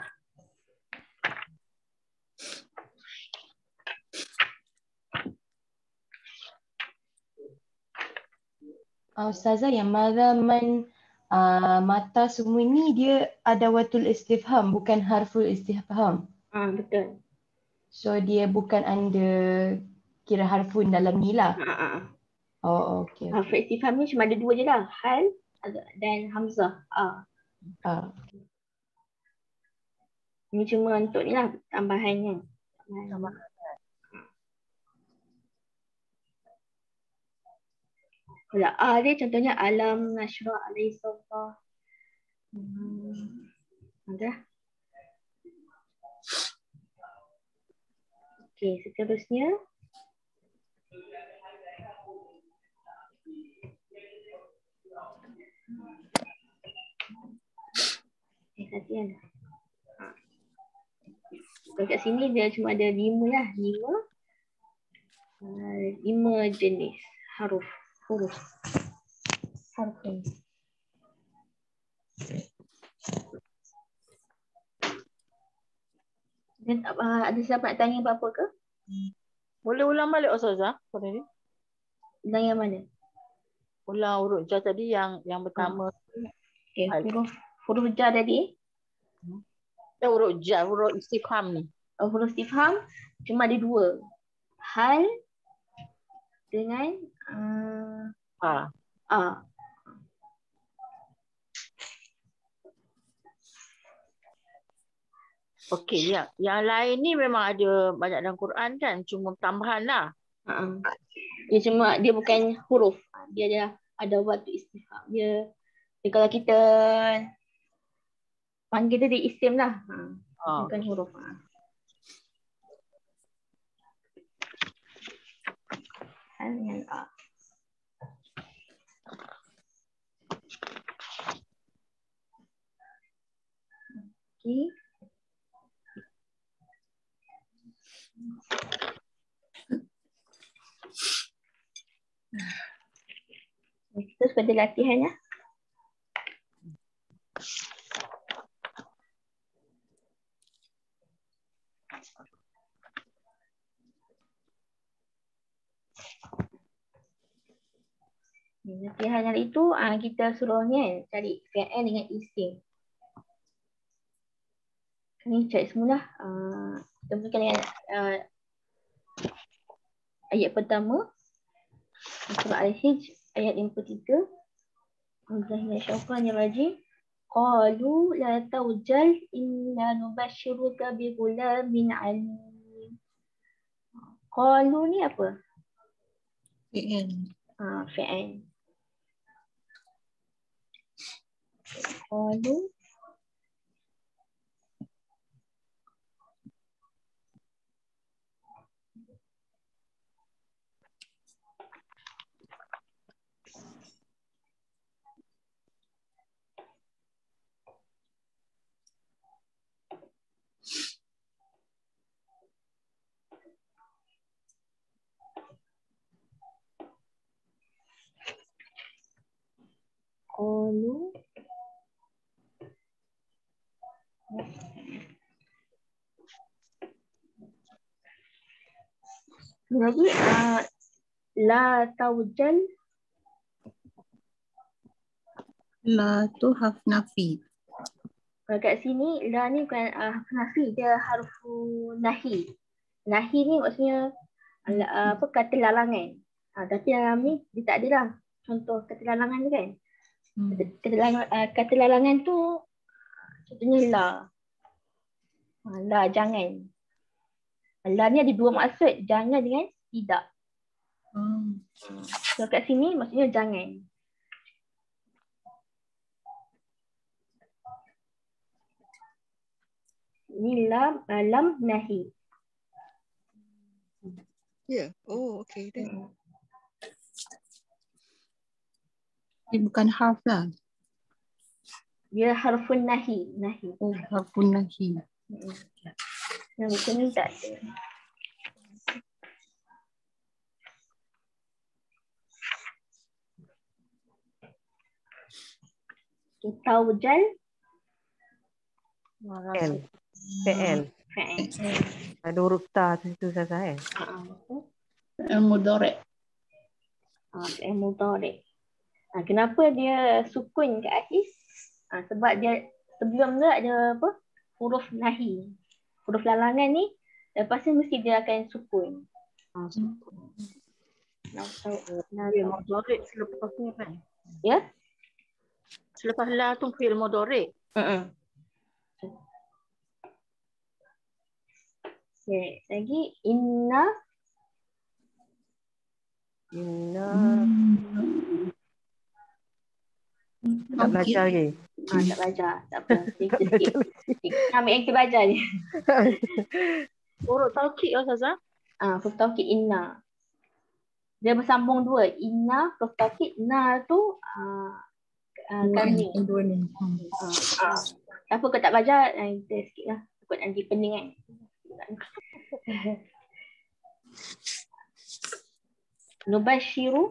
Uh, Ustazah, yang mara, man, uh, mata semua ni dia adawatul istifham, bukan harful istifham. Ah, betul. So dia bukan under kira harfun dalam ni lah. Ah, ah. Oh, okey. Harf istifham ni cuma ada dua je lah. Hal dan hamzah. Ah. Ah. Ini cuma untuk ni lah tambahannya. Tambahan. Kalau A dia contohnya alam nashrah alaihi sallallahu. Hmm. Ada. Okey, seterusnya. Eh, kasihan. Ha. Dekat sini dia cuma ada lima lah. Lima. Uh, lima jenis huruf. Huruf. Huruf ini. Dan, uh, ada siapa nak tanya apa-apa ke? Boleh ulang balik Ustazah? Pada ni? Ulang yang mana? Ulang huruf jar tadi yang yang pertama. Okay, huruf huruf jar tadi. Ya, huruf jar, huruf istifham ni. Oh, huruf istifham cuma ada dua. Hal dengan uh, A. A. Okey, yang yang lain ni memang ada banyak dalam Quran kan, cuma tambahan lah. Uh-uh. Dia cuma dia bukan huruf. Dia ada ada waktu istifham. Dia, dia kalau kita panggil dia, dia isim lah. Ha. Oh. Bukan huruf. Ha. Hal dengan A. Okey. Terus pada latihan ya. Latihan hari itu kita suruhnya cari fi'il dengan isim. Ini cari semula. Kita mulakan dengan uh, ayat pertama. Surah Al-Hijr ayat lima puluh tiga. Bismillahirrahmanirrahim. Qalu la tawjal inna nubashiruka bi ghulamin alim. Qalu ni apa? Fi'il. Ah, fi'il. Qalu. Qalu. Lagi uh, la taujal. La tu harf nafi. Kalau kat sini la ni bukan uh, harf nafi, dia harf nahi. Nahi ni maksudnya uh, apa kata larangan. Uh, tapi dalam ni dia tak ada lah contoh kata larangan ni kan. Hmm. Kata, larangan, uh, kata larangan tu contohnya la. Uh, la jangan. La ni ada dua maksud, jangan dengan tidak. Hmm. So kat sini maksudnya jangan. Ini lam, uh, lam nahi. Ya, yeah. Oh okay then. Hmm. Dia bukan harf lah. Dia harfun nahi, nahi. Oh, harfun nahi. Hmm. Yang macam ni tak ada. Taujal. L. P L. Fa'il. Ada huruf ta tu situ Ustazah eh. Al-Mudhari'. Ah, fi'il mudhari'. Ah, kenapa dia sukun kat akhir? Ah, sebab dia sebelum dia ada apa? Huruf nahi. Huruf larangan ni lepas tu mesti dia akan sukun. Ah, sukun. Nak tahu nak Fi'il mudhari' selepas ni kan? ya? Selepas la tu fi'il mudhari'. Uh-uh. Okay, lagi inna. Inna. Hmm. Tak belajar lagi. Ah, tak belajar. Tak apa. Sikit-sikit. Kita ambil yang kita belajar je. Huruf taukid lah Ustazah. Ah, huruf taukid inna. Dia bersambung dua. Inna, huruf taukid. Na tu ah, ah, kami. Dua ni. Ah, ah. Apa kau tak belajar? Ah, kita sikit lah. Takut nanti pening kan. Nubashiru.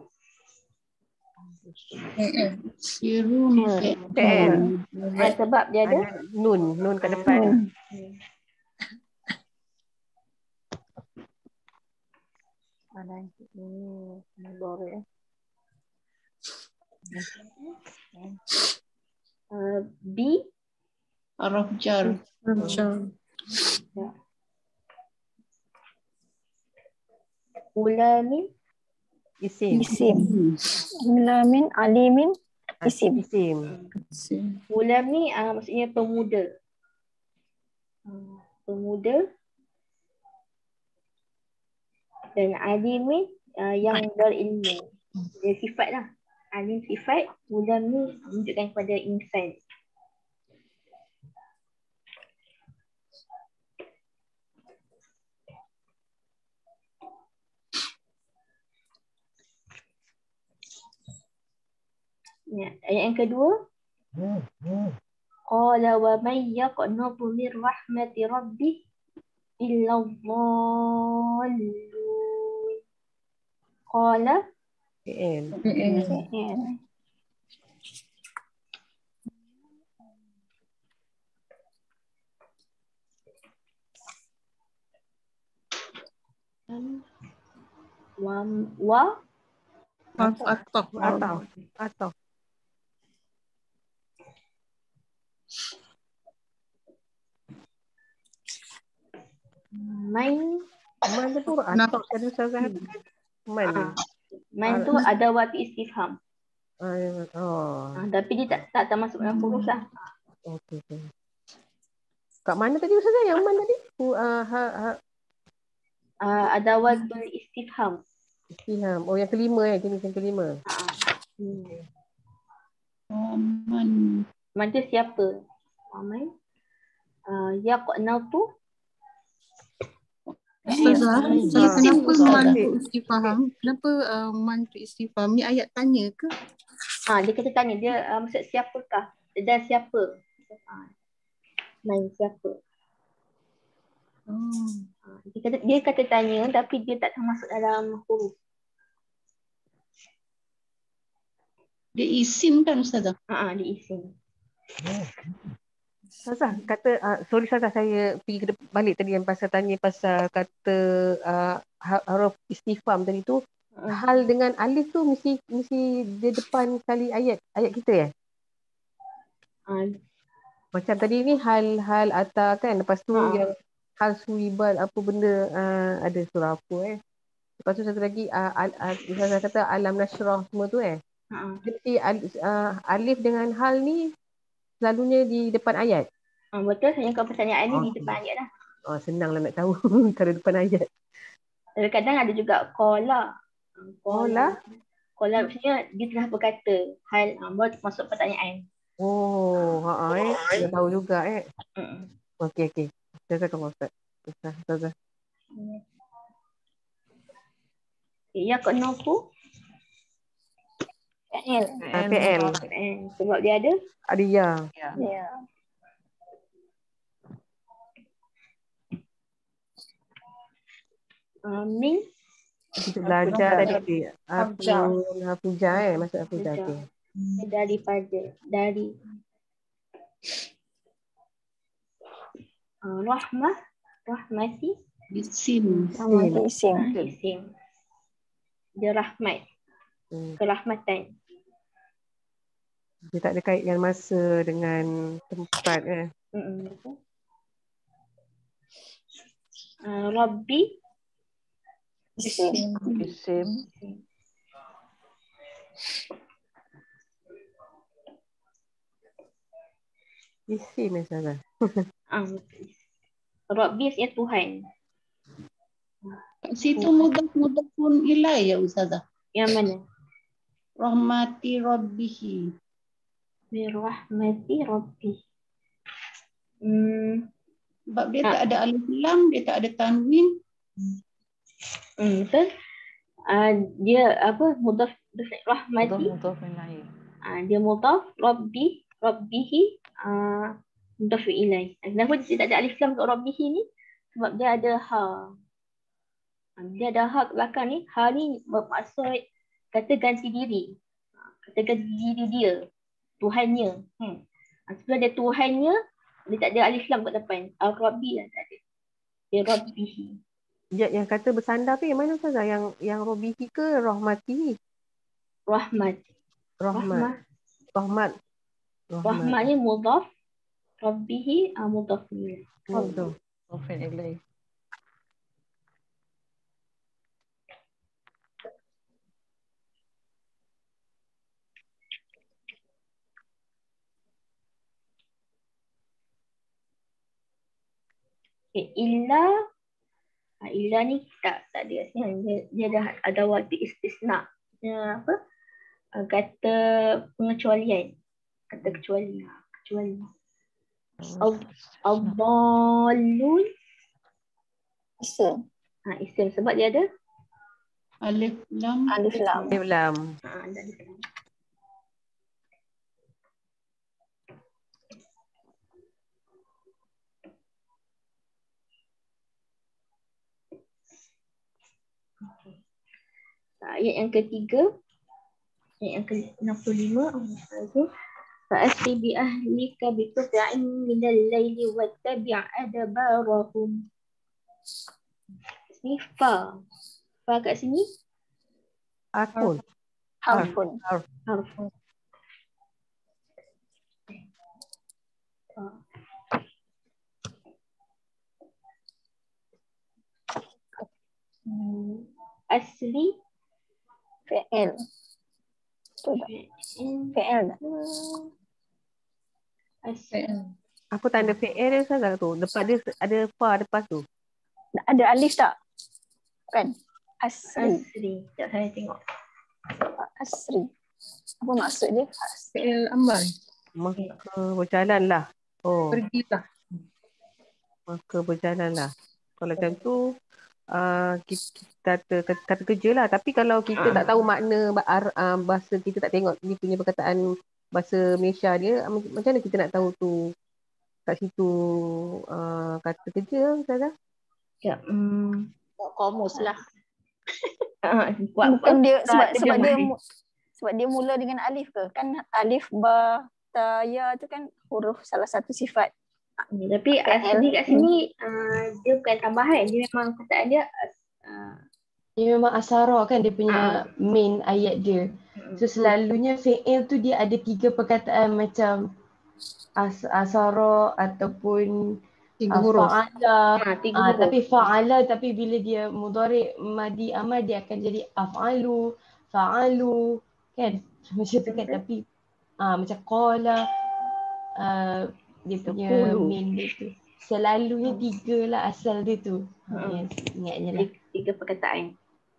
Siru ni fi'il. P L. Ah, sebab dia ada Ada nun. Nun kat depan. Mana ini mudhari'. uh, B. Harf jar. Ya. Ulamin. Isim. Isim. Ulamin, alimin, isim. Isim. Ulam ni uh, maksudnya pemuda. Uh, pemuda. Dan alimin uh, yang berilmu. Dia sifat lah. Alim sifat. Ulam ni menunjukkan kepada insan. Ya, ayat yang kedua. Qala wa may yaqnatu min rahmati rabbih illa dhallun. Qala P L. wa wa Atau. Atau. Atau. main Man tu pun atau tadi Ustazah katakan. Man. ah, main tu ada wati istifham. Ah, oh. Ah, tapi dia tak tak termasuk dalam huruf lah. Okey. Okay. Kat mana tadi Ustazah? Yang mana tadi? Uh, ha, ha. Uh, ada wati istifham. Istifham. Oh, yang kelima eh, jenis yang kelima. Ah. Hmm. Waman Man tu siapa? Amin. Uh, yaqnatu. Ustazah, Ah, Ustazah, isim kenapa Ustazah. man tu istifham? Kenapa uh, man tu istifham? Ni ayat tanya ke? Ha, dia kata tanya, dia uh, maksud siapakah? Dan siapa? Ha, man siapa? Oh. Ha, dia, kata, dia kata tanya tapi dia tak termasuk dalam huruf. Dia isim kan Ustazah? Ha, dia isim. Ustazah, kata, uh, sorry Ustazah, saya pergi ke dep- balik tadi yang pasal tanya pasal kata uh, huruf istifham tadi tu. Hmm. Hal dengan alif tu mesti mesti di depan kali ayat ayat kita ya? Ha, Macam tadi ni hal-hal atas kan, lepas tu Ha. yang hal suibat apa benda, uh, ada surah apa eh. Lepas tu satu lagi, uh, al, al, Ustazah kata alam nasyrah semua tu eh. ha. Dia mesti al, uh, alif dengan hal ni selalunya di depan ayat. Ha, betul, saya kau pertanyaan ni Oh, di depan ayat lah. oh senanglah nak tahu kalau depan ayat. Kadang ada juga kola. Kola? Kola maksudnya dia telah berkata. Hal uh, baru masuk pertanyaan. Oh, ha eh. Dia tahu juga eh. Hmm. Okey okey. Ustazah kamu Ustaz. Ustazah, Ustazah. Okay, ya kenapa? Fi'il. Uh, P L. Eh, sebab dia ada. Ada ya. Ya. Uh, min. Kita belajar tadi. Hafjah. Aku hafijah eh. Maksud hafijah. Okey. Daripada. Dari. Uh, rahmah. Rahmati. Isim. Nama isim. Ha, isim. Dia rahmat. Hmm. Kerahmatan. Dia tak ada kait dengan masa dengan tempat eh. Mm-mm. Uh, Rabbi. Isim. Isim. Isim eh Ustazah. Ah, Rabbi maksudnya Tuhan. Kat situ mudah-mudah pun ilai ya Ustazah. Yang mana? Rahmati Rabbihi. Birahmati Rabbi. Hmm. Sebab dia Ah. tak ada alif lam, dia tak ada tanwin. Hmm, betul. Uh, dia apa mudaf rahmati. Mudhaf ilaih. Uh, dia mudaf Rabbi Rabbihi uh, mudaf ilaih. Kenapa dia tak ada alif lam untuk Rabbihi ni? Sebab dia ada ha. Uh, dia ada ha kat belakang ni. Ha ni bermaksud kata ganti diri. Uh, kata ganti diri dia. Tuhannya. Hmm. Uh, sebab dia Tuhannya, dia tak ada alif lam kat depan. Al-Rabbi lah tak ada. Dia Rabbihi. Ya, yang kata bersandar tu yang mana Ustazah? Yang yang Robihi ke Rahmati? Rahmat. Rahmat. Rahmat. Rahmat ni mudhaf. Rabbihi uh, mudhaf ilaih. Betul. Mudhaf ilaih. Okay, illa uh, illa ni tak tak ada dia, dia ada ada waktu istisna. Dia apa? Uh, kata pengecualian. Kata kecuali. Kecuali. Al-dallun. Isim. Ha, isim sebab dia ada Alif lam. Alif lam. Alif lam. Ha, ada alif lam. Okay. Ayat yang ketiga, ayat yang ke enam puluh lima, Allah فأسر بأهلك بقطع من الليل واتبع أدبارهم. Sini fa. Fa kat sini Harfun. Harfun. Harf. harfun. Hmm. Asli Fi'il. Fi'il. Asli. Apa tanda fi'il dia Ustazah tu? Depan dia ada fa lepas tu. Ada alif tak? Kan? Asri. Asri. Sekejap saya tengok. Asri. Apa maksud dia? Fi'il amr. Maka berjalanlah. Oh, Pergilah. maka berjalanlah. Kalau macam tu, uh, kita kata, kata, kata kerja lah. Tapi kalau kita tak tahu makna ba- ar- uh, bahasa, kita tak tengok dia punya perkataan bahasa Malaysia dia, uh, macam mana kita nak tahu tu kat situ uh, kata kerja, Ustazah? Ya, hmm. Buat komus lah. Uh, buat Bukan dia sebab buat sebab dia terjemah. mu- sebab dia mula dengan alif ke? Kan alif, ba, ta, ya tu kan huruf salah satu sifat. Ya, tapi Fi'il. asli kat sini uh, dia bukan tambahan, dia memang perkataan dia uh, Dia memang asara kan dia punya main ayat dia. So selalunya fi'il tu dia ada tiga perkataan macam as asara ataupun Tiga uh, huruf. fa'ala. Ha, tiga Uh, huruf. tapi fa'ala tapi bila dia mudhari madi amal dia akan jadi af'alu, fa'alu kan. Macam tu kan, tapi uh, macam qala uh, dia punya Sepuluh. main dia tu. Selalunya tiga lah asal dia tu. Hmm. Yes, ingatnya lah. tiga, tiga perkataan.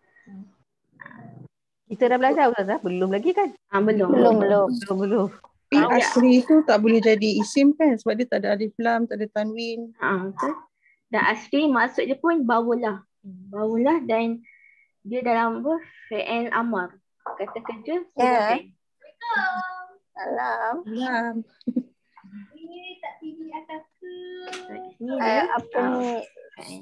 Kita dah belajar Ustazah? Belum lagi kan? Ah, belum. Belum belum. Belum, belum. Tapi Ya. asli tu tak boleh jadi isim kan? Sebab dia tak ada alif lam, tak ada tanwin. Ha, betul. Dan asli maksud dia pun bawulah. Bawulah dan dia dalam apa? Fi'il amar. Kata kerja Ya. sudah. Salam. Lam. Ini tak tinggi atas ke? Ini Eh, dia. apa ah, ni? fi'il.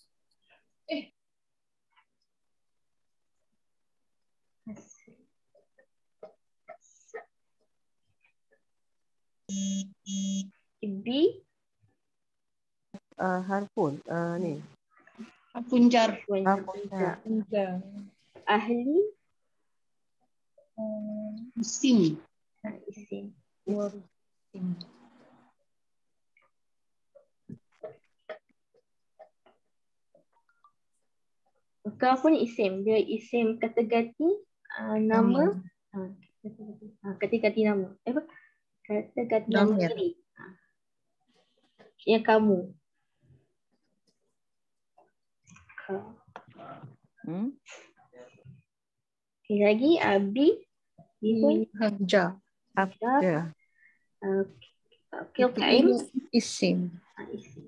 B Uh, harfun. Uh, ni. Punjar. Harfun. Punjar. ahli Isim. ah, isim. Isim. Kau pun isim. Dia isim kata ganti uh, nama. Ha, kata ganti. Ha, kata ganti nama. Eh, apa? Kata ganti nama Damir. diri. Ha. Yang kamu. Ha. Hmm? Okay, lagi uh, B. B pun. Hafjah. Hafjah. Uh, Kill Itu time. isim. Ha, isim.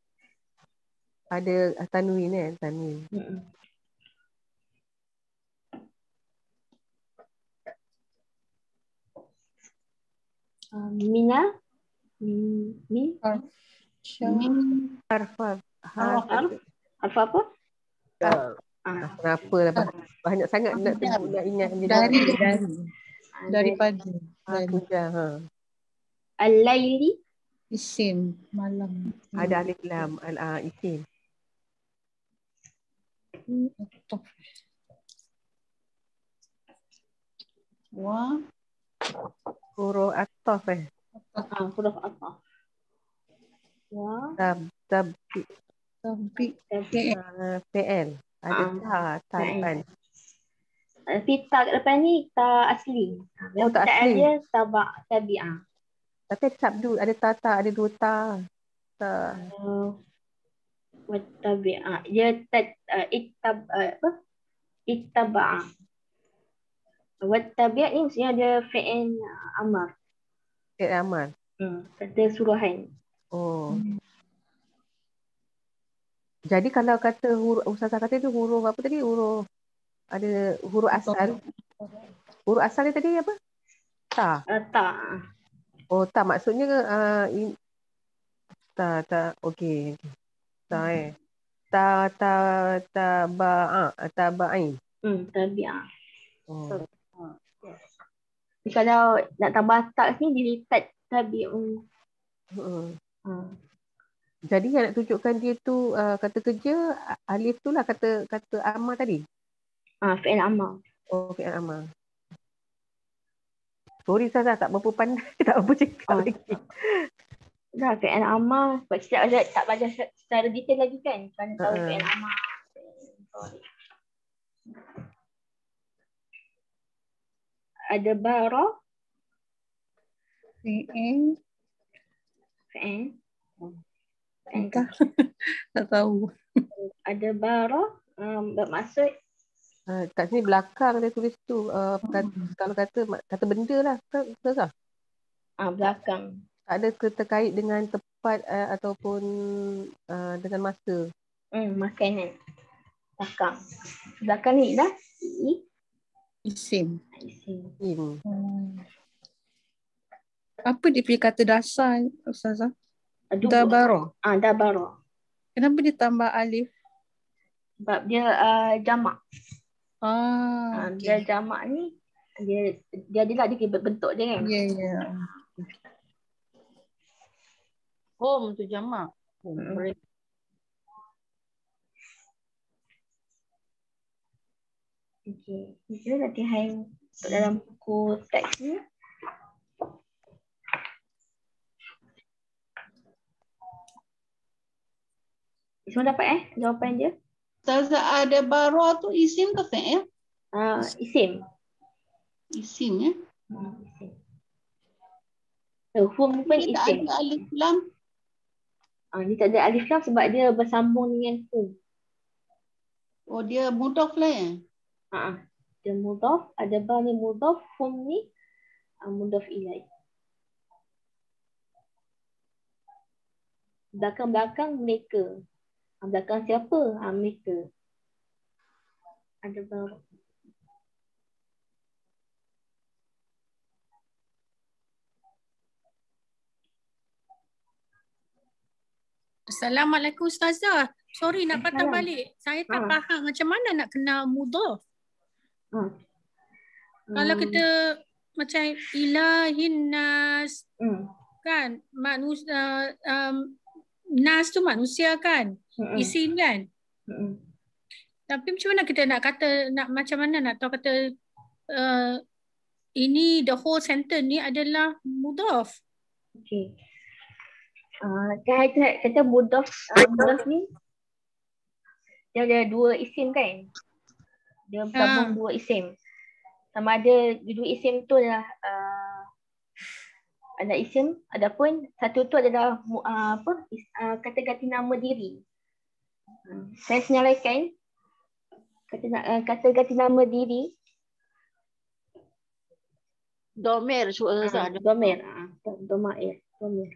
Ada tanwin kan? Tanwin. Mm-mm. Uh, Mina. Min. Min. Min. Harf. Harf. Harf. Harf apa? Uh, Ah. kenapa lah banyak sangat nak sebut, nak ingat dia. Dari. Dari. Daripada. Ha, Punjah. Ha. Al-Laili. Isim. Malam. Ada alif lam. Al uh, isim. Wa. Huruf ataf eh. Ah, huruf ataf. Wa. Tab. Tab. Tapi. Uh, P L. Ada Ah. ta. Ta depan. Tapi ta kat depan ni ta asli. Oh, ta asli. Dia tabak tabi'ah. Tapi ada tab dulu. Ada ta ta. Ada dua ta. Ta. Uh, Watabi'ah. Dia tat uh, ittab uh, apa? Ittaba'ah. Watabi'ah ni maksudnya ada fi'il uh, amar. Fi'il amal. Hmm, kata suruhan. Oh. Jadi kalau kata huruf, Ustazah kata tu huruf apa tadi? Huruf, ada huruf asal. Huruf asal dia tadi apa? Ta. Uh, ta. Oh, ta maksudnya uh, in, ta, ta, okey. Ta eh. Ta, ta, ta, ba, ah, ta, ba, ain. Hmm, tabi'ah. Oh. Jadi kalau nak tambah tak ni dia tat tabi'un. Hmm. Hmm. Jadi yang nak tunjukkan dia tu uh, kata kerja, alif tu lah kata kata amal tadi. Ah, fi'il amal. Oh, fi'il amal. Sorry Ustazah, tak berapa pandai, tak berapa cakap Oh. lagi. Dah fi'il amal. Sebab kita tak, tak belajar secara detail lagi kan. Kerana tahu Uh-uh. fi'il amal. Ada bara. Fi'il. Fi'il. Entah. Tak tahu. Ada bara. Um, bermaksud Uh, kat sini belakang dia tulis tu uh, kata, kalau kata kata benda lah Ustazah. Ah, belakang. Tak ada ke terkait dengan tepat uh, ataupun uh, dengan masa. Hmm, makanan. Belakang. Belakang ni dah. I. Isim. Isim. In. Hmm. Apa dia punya kata dasar, Ustazah? Aduh, Dabaro. Ah, dabaro. Kenapa dia tambah alif? Sebab dia uh, jamak. Ah, Ah, dia okey. jamak ni dia dia adalah dia bentuk dia kan. Ya, ya. Home tu jamak. Home. Hmm. Correct. Okey. Kita latihan untuk dalam buku teks ni. Semua dapat eh jawapan dia? Ustazah, ada baro tu isim ke fi'il? Ah, isim. Isim ya. Hmm, isim. So, hum pun Dia tak isim. ada alif lam. Ah, ni tak ada alif lam sebab dia bersambung dengan hum. Oh, dia mudaf lah ya. Ah, dia mudaf, ada ba ni mudaf, hum ni ah, mudaf ilaih. Belakang-belakang mereka. Ah, belakang siapa? Ah, mereka. Ada ba. Assalamualaikum Ustazah. Sorry nak patah Salam. balik. Saya tak Ah. faham macam mana nak kenal mudhaf. Ah. Kalau Hmm. kita macam ilahin nas Hmm. kan, manusia um, nas tu manusia kan, Hmm. isim kan. Hmm. Tapi macam mana kita nak kata, nak macam mana nak tahu kata uh, ini the whole sentence ni adalah mudhaf. Okey. Ah, kata kata mudhaf, ah, mudhaf ni dia ada dua isim kan? Dia bergabung Ah. dua isim. Sama ada dua isim tu adalah uh, ada isim, adapun satu tu adalah uh, apa? Uh, kata ganti nama diri. Uh, saya senaraikan kata uh, kata ganti nama diri. Domir, Ustazah. Uh, domir, uh, domir, domir.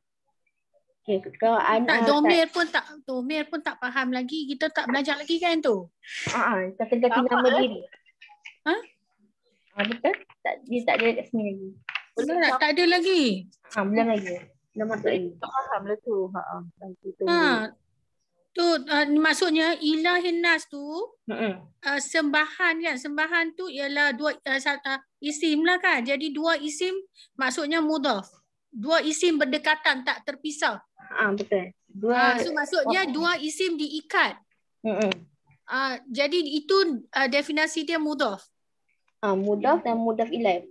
Okay, kalau an, Tak, uh, domir pun tak, domir pun tak faham lagi. Kita tak belajar lagi kan tu? Ah, uh, kata ganti nama eh? diri. Ha? Ah, betul? Tak, dia tak ada kat sini lagi. Belum tak, tak ada lagi. Ah, belum lagi. Belum masuk lagi. Tak faham lah tu. Ha, nanti tu. Ha. Tu uh, maksudnya ilahin nas tu Mm-mm. uh, sembahan kan. Sembahan tu ialah dua uh, uh, isim lah kan. Jadi dua isim maksudnya mudhaf. Dua isim berdekatan tak terpisah. Ah, betul. Dua. Ah, so maksudnya dua isim diikat. Mm-mm. Ah, jadi itu uh, definisi dia mudhaf. Ah, mudhaf dan mudhaf ilaih.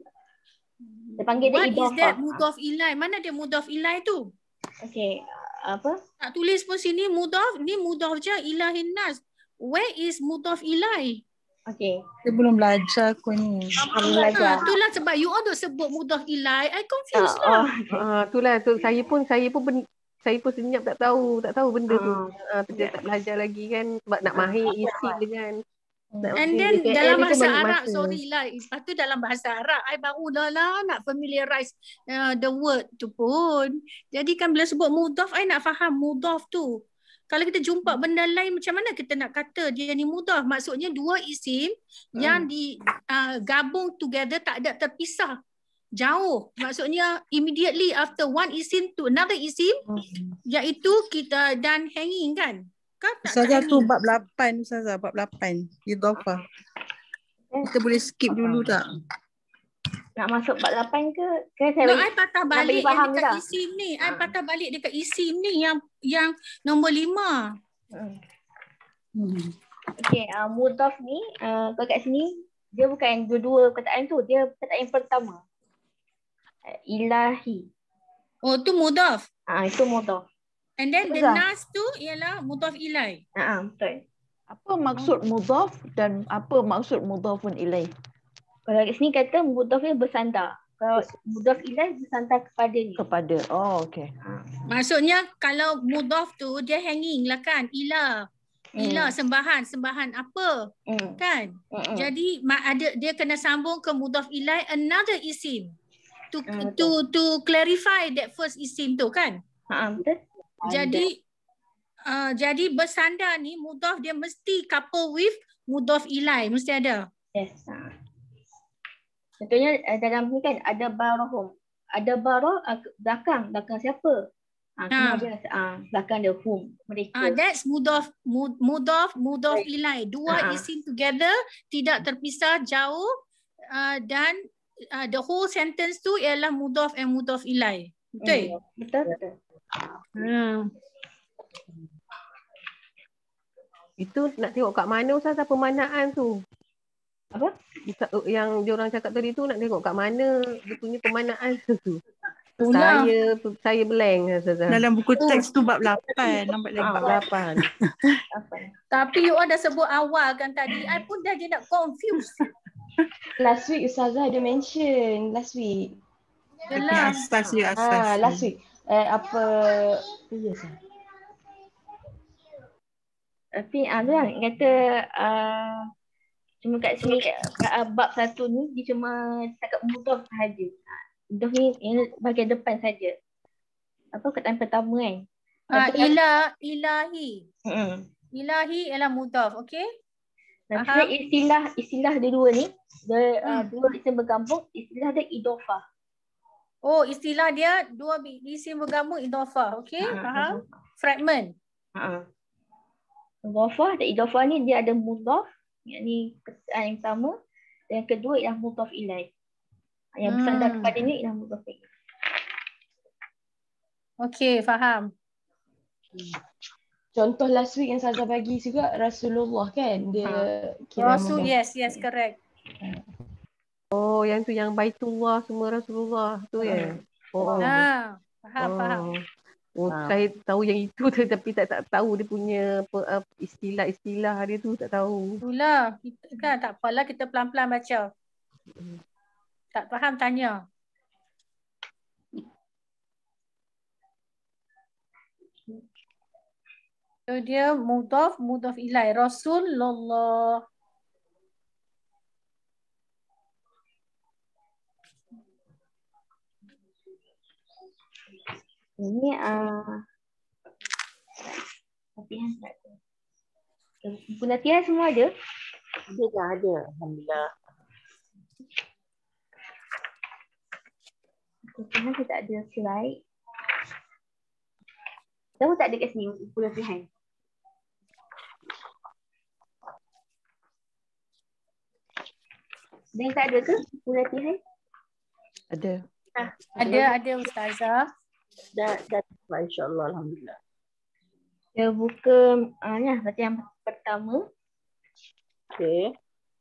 Dia panggil dia What is idhafah. that mudhaf ilaih? Mana dia mudhaf ilaih tu? Okey, apa? Tak tulis pun sini mudhaf, ni mudhaf je ilahin nas. Where is mudhaf ilaih? Okey. Dia belum belajar aku ni. Ah, belajar. Ha, itulah sebab you all duk sebut mudhaf ilaih, I confused Ah, lah. oh. Ah, itulah tu saya pun saya pun ben, saya pun senyap tak tahu, tak tahu benda tu. Ah. Ah, dia tak belajar lagi kan sebab nak mahir isi dengan nak And mahir then K L dalam ni tu bahasa banyak Arab, masa. sorry lah. Lepas tu dalam bahasa Arab, I baru dah lah nak familiarize uh, the word tu pun. Jadi kan bila sebut mudhaf, I nak faham mudhaf tu. Kalau kita jumpa benda lain, macam mana kita nak kata dia ni mudhaf? Maksudnya dua isim Hmm. yang di uh, gabung together tak ada terpisah. Jauh. Maksudnya immediately after one isim to another isim, Hmm. iaitu kita dan hanging kan? Kan tak, tak Ustazah tu hanging. bab lapan, Ustazah, bab lapan. Idhafah. Kita boleh skip dulu tak? Nak masuk bab lapan ke? Kan saya No, bagi, I patah nak balik bagi yang faham je dekat lah. isim ni. I Ha. patah balik dekat isim ni yang yang nombor lima. Hmm. Hmm. Okey, uh, mudhaf ni, uh, kalau kat sini, dia bukan dua-dua perkataan tu. Dia perkataan yang pertama. Uh, ilahi. Oh, tu mudhaf. Ah, itu mudhaf. And then the Ustazah. nas tu ialah mudhaf ilaih. Ah, betul. Apa maksud mudhaf dan apa maksud mudhafun ilaih? Kalau kat sini kata mudhaf ni bersandar. Kalau mudhaf ilaih bersandar kepada ni. Kepada. Oh, okey. Ah. Maksudnya kalau mudhaf tu dia hanging lah kan. Ilah. Ilah Hmm. sembahan. Sembahan apa? Hmm. Kan? Hmm. Jadi ma- ada dia kena sambung ke mudhaf ilaih another isim. To Ah, to betul. to clarify that first isim tu kan. Ha, betul. Jadi uh, jadi bersandar ni mudhaf dia mesti couple with mudhaf ilai, mesti ada. Yes. Ha. Contohnya uh, dalam ni kan ada barahum. Ada barah uh, belakang, belakang siapa? Ha, Ha. kena ada uh, belakang dia hum, mereka. Ah, that's mudhaf mud- mudhaf mudhaf ilai. Dua Ah. isim together, tidak terpisah, jauh, uh, dan uh, the whole sentence tu ialah mudhaf and mudhaf ilai. Betul? Hmm, betul, betul. Hmm. Itu nak tengok kat mana Ustazah pemanaan tu. Apa? Yang diorang cakap tadi tu nak tengok kat mana dia punya pemanaan tu. Itulah. Saya saya blank Ustazah. Dalam buku teks tu bab lapan. Nampak lagi Bab bab lapan. Tapi you all dah sebut awal kan tadi. I pun dah jadi nak confused. Last week Ustazah ada mention. Last week. Yelah. asas ya asas. Ah, last week. Eh, apa... Yes. Tapi ah tu kan kata uh, cuma kat sini kat, kat uh, bab satu ni dia cuma cakap mudhaf sahaja. Mudhaf ni yang bahagian depan saja. Apa kata pertama kan? Ah, ilah, ilahi. Hmm. Ilahi ialah mudhaf, okey? Dan Faham? istilah istilah dia dua ni, dia uh, dua isim bergabung, istilah dia idofah. Oh, istilah dia dua bi- isim bergabung idhafah, okey? Ha, Faham? idhafah. Fragment. Ha. Idofah dan idofah ni dia ada mudhaf, yakni kesan yang pertama, dan yang kedua ialah mudhaf ilaih. Yang bersandar Hmm. kepada ni ialah mudhaf ilaih. Okey, faham. Contoh last week yang Ustazah bagi juga Rasulullah kan. Dia kira Rasul, mudhaf. yes, yes, correct. Oh, yang tu yang Baitullah semua Rasulullah tu ya. Oh. Ha, faham, faham. Oh, Ah. saya tahu yang itu tu tapi tak tak tahu dia punya apa, uh, istilah-istilah dia tu tak tahu. Itulah, kita, kan tak apalah kita pelan-pelan baca. Tak faham tanya. So dia mudhaf, mudhaf ilai. Rasulullah. Ini uh, latihan tak ada. Buku latihan semua ada? Ada dah ada. Alhamdulillah. Latihan saya tak ada slide. Tahu tak ada kat sini buku latihan? Dan tak ada ke buku latihan? Ada. Ah, Ada, ada Ustazah. Dah dah insya-Allah alhamdulillah. Dia buka uh, ni lah, latihan pertama. Okey.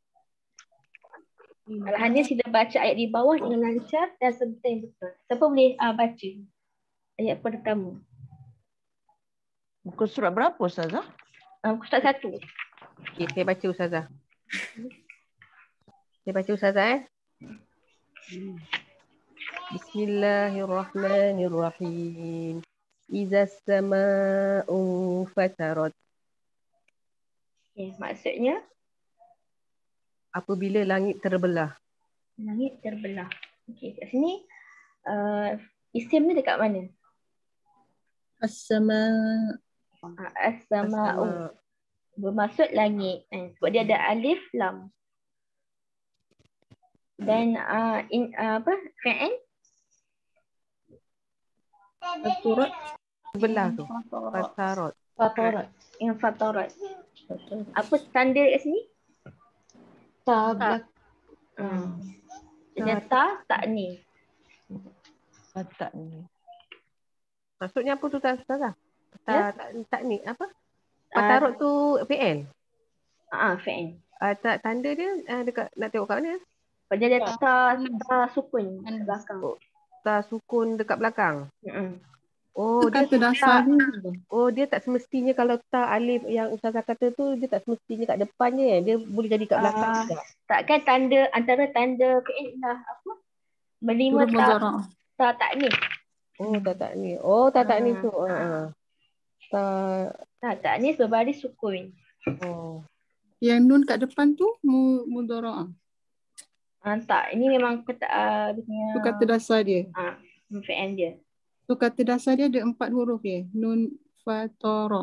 Alahannya sila baca ayat di bawah dengan lancar dan sebutan yang betul. Siapa boleh uh, baca ayat pertama? Muka surat berapa Ustazah? Uh, surat satu. Okay, saya baca Ustazah. Saya baca Ustazah eh. Bismillahirrahmanirrahim. Iza sama'u fatarat. Okay, maksudnya Apabila langit terbelah. langit terbelah. Okey, kat sini uh, isim ni dekat mana? As-sama. Uh, As-sama'u. Bermaksud langit. Eh, sebab dia ada alif lam. Dan uh, in uh, apa? Fa'il Fatarat. Terbelah tu. Fatarat. Fatarat. yang fatarat. Apa tanda kat sini? Ta belak. Hmm. Jadi ta tak ni. Tak ni. Maksudnya apa tu Ustazah? Ya? Tak, tak, tak ni apa? Fatarat tu fi'il. Ah, fa'il. Uh, tak, tanda dia uh, dekat nak tengok kat mana? Pada dia ta ta sukun kat belakang. Ta sukun dekat belakang. Hmm. Oh, dia Kata dasar tak, ni. oh dia tak semestinya kalau ta alif yang Ustazah kata tu dia tak semestinya kat depan je. Dia boleh jadi kat belakang Ah, juga. takkan tanda antara tanda fi'il lah apa? Berlima Huruf ta mudhara'. ta tak ni. Oh, tak tak ni. Oh, tak tak ni Ah, tu. Uh, ah. uh. Ta Ta tak ni berbaris sukun. oh. Yang nun kat depan tu mu- mudhara'ah. Ah, tak, ini memang kata uh, dia punya Tu kata dasar dia. ah, fi'il dia. Tu kata dasar dia ada empat huruf dia. Nun, fa, ta, ra.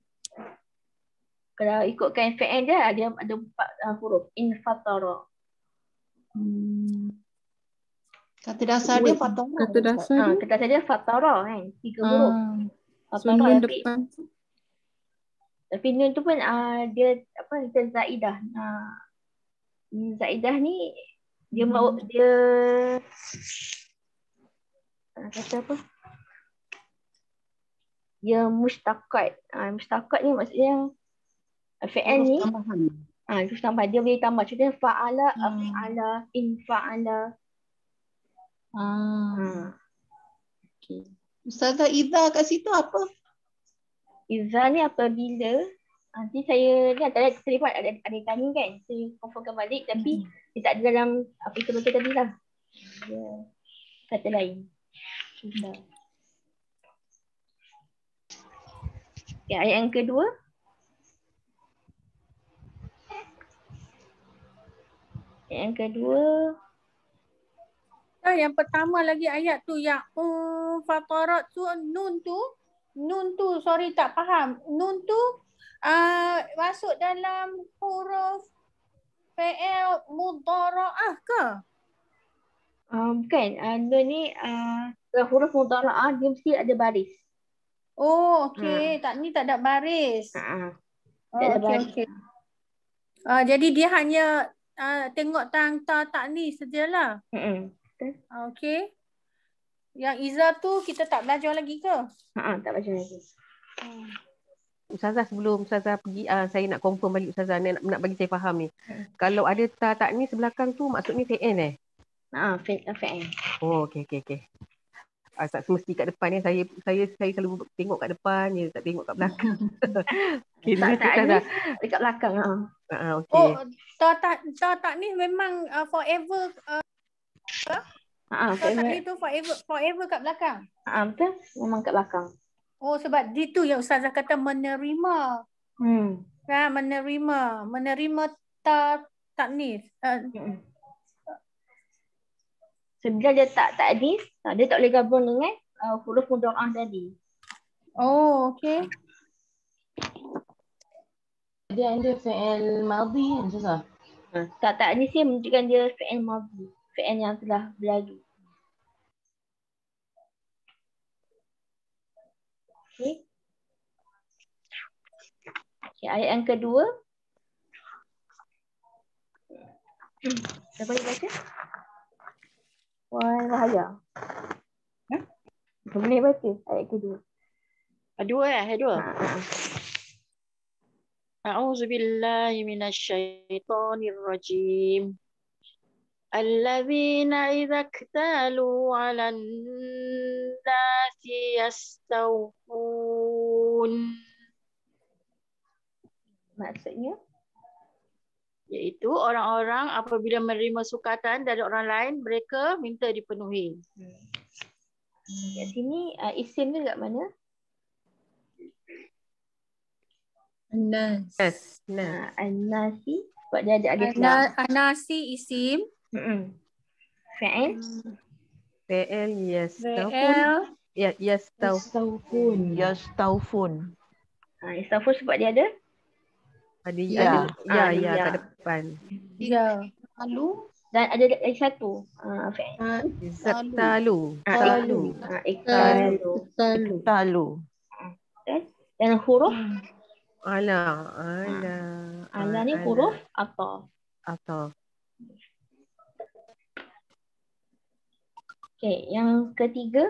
Kalau ikutkan fi'il dia, dia ada empat uh, huruf. Infatara. Hmm. Kata dasar dia fatara. Kata dasar Ah, dia. kata saja fatara kan. Tiga huruf. Ah. So Fatara nun tapi depan. tapi nun tu pun uh, dia apa kita zaidah. Uh, zaidah ni dia Hmm. mau dia uh, kata apa? Dia mustaqat. Uh, mustaqat ni maksudnya uh, fi'il ni Tambahan. ah itu tambah dia boleh tambah. Contohnya fa'ala, Hmm. af'ala, infa'ala. Ah. Hmm. Okay. Ustazah Iza kat situ apa? Iza ni apabila nanti saya ni antara telefon ada ada tanya kan. Saya confirmkan balik tapi dia tak ada dalam apa itu betul tadi lah. Dia kata lain. Iza. Okay, ayat yang kedua. Ayat yang kedua. Ah, yang pertama lagi ayat tu yang um, fatarat tu nun tu nun tu sorry tak faham. Nun tu uh, masuk dalam huruf fi'il mudhara'ah ke? Uh, bukan. Uh, nun ni uh, huruf mudhara'ah dia mesti ada baris. Oh okey, tak ni tak ada baris. Ha. Oh, Tak ada okey baris. okey. Uh, jadi dia hanya uh, tengok tang ta tak ni sajalah. Hmm. Okey. Yang Iza tu kita tak belajar lagi ke? Ha, tak baca lagi. Hmm. Ustazah sebelum Ustazah pergi, uh, saya nak confirm balik Ustazah, nak, nak bagi saya faham ni. Kalau ada ta tak ni sebelakang tu maksudnya fi'il eh? Ha, fi'il. Oh okey okey okey. Uh, tak semesti kat depan ni, saya saya saya selalu tengok kat depan je, tak tengok kat belakang. Okay, Tak tak ni Ustazah. dekat belakang ha. Uh, okey. Oh, ta tak ta tak ni memang uh, forever uh, Ha, ta tak fi'il. ni tu forever forever kat belakang. Ha, betul. Memang kat belakang. Oh sebab itu yang Ustazah kata menerima. Hmm. Kan menerima, menerima ta taknis. Uh, Hmm. Sebila dia tak taknis, dia tak boleh gabung dengan uh, huruf mudhara'ah tadi. oh okey. Dia ada fi'il madhi kan Ustazah? Ha, tak taknis dia menunjukkan dia fi'il madhi, fi'il yang telah berlalu. Okey. Okay, ayat yang kedua. Hmm. Siapa yang baca? Wah, bahaya. Hmm? Boleh baca ayat kedua. Dua eh? Ayat dua. Ha, ha. A'udzu billahi minasyaitonir rajim. Alladzina idza iktalu 'alan nasi yastawfun. Maksudnya? Iaitu orang-orang apabila menerima sukatan dari orang lain, mereka minta dipenuhi. Hmm. Kat sini uh, isim ni kat mana? Nas. Nas. Nas. Uh, An-nasi. Sebab dia ada alif lam. Ana, anasi isim. Hmm. Fi'il. Fi'il yastawfun. Fi'il Ya, yastawfun. Yastaufun. Ha, istafur sebab dia ada Ada Ya. ada ya Ah, ya ya. kat depan. ya. Lalu dan ada lagi satu. Ha, fi'il. Zatalu. Ha, Talu. Ha, iktalu. Talu. Talu. Dan huruf Ala. Ala. ala ni huruf ataf. Atau. Okey, yang ketiga.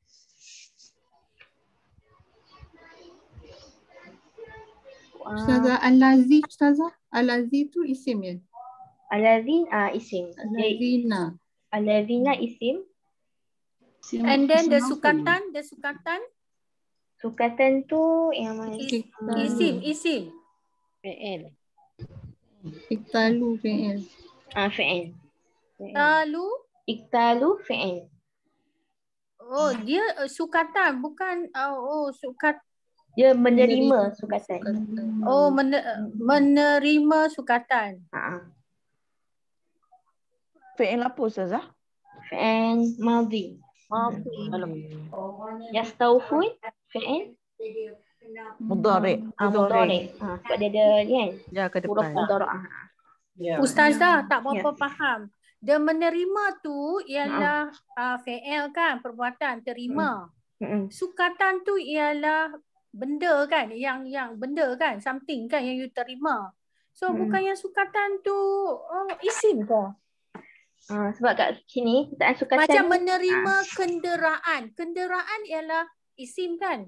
Ustazah Al-Lazi, Ustazah Al-Lazi tu isim ya? Alazin ah isim. Al-Lazina. Alazina isim. And then the sukatan, the sukatan Sukatan tu yang mana? is, isim, isim. fi'il. Iktalu fi'il. Ah fi'il. Lalu Iktalu fi'il. oh dia uh, sukatan bukan uh, oh sukat Dia menerima sukatan. oh mener, menerima sukatan. Ha. Fi'il apa Ustazah? Fi'il madhi. Madhi. Yastawfun fi'il Mudhari. ah, mudhari. Ha, sebab dia ada ni kan. Ya ke Huruf depan. mudhara'ah. Ya. Ustazah tak Ya. berapa faham. Dia menerima tu ialah uh, fi'il kan, perbuatan terima. Mm-mm. Sukatan tu ialah benda kan, yang yang benda kan, something kan yang you terima. So Mm. bukan yang sukatan tu oh, isim ke? Ah, sebab kat sini kita sukatan Macam ni, menerima ah, kenderaan. Kenderaan ialah isim kan?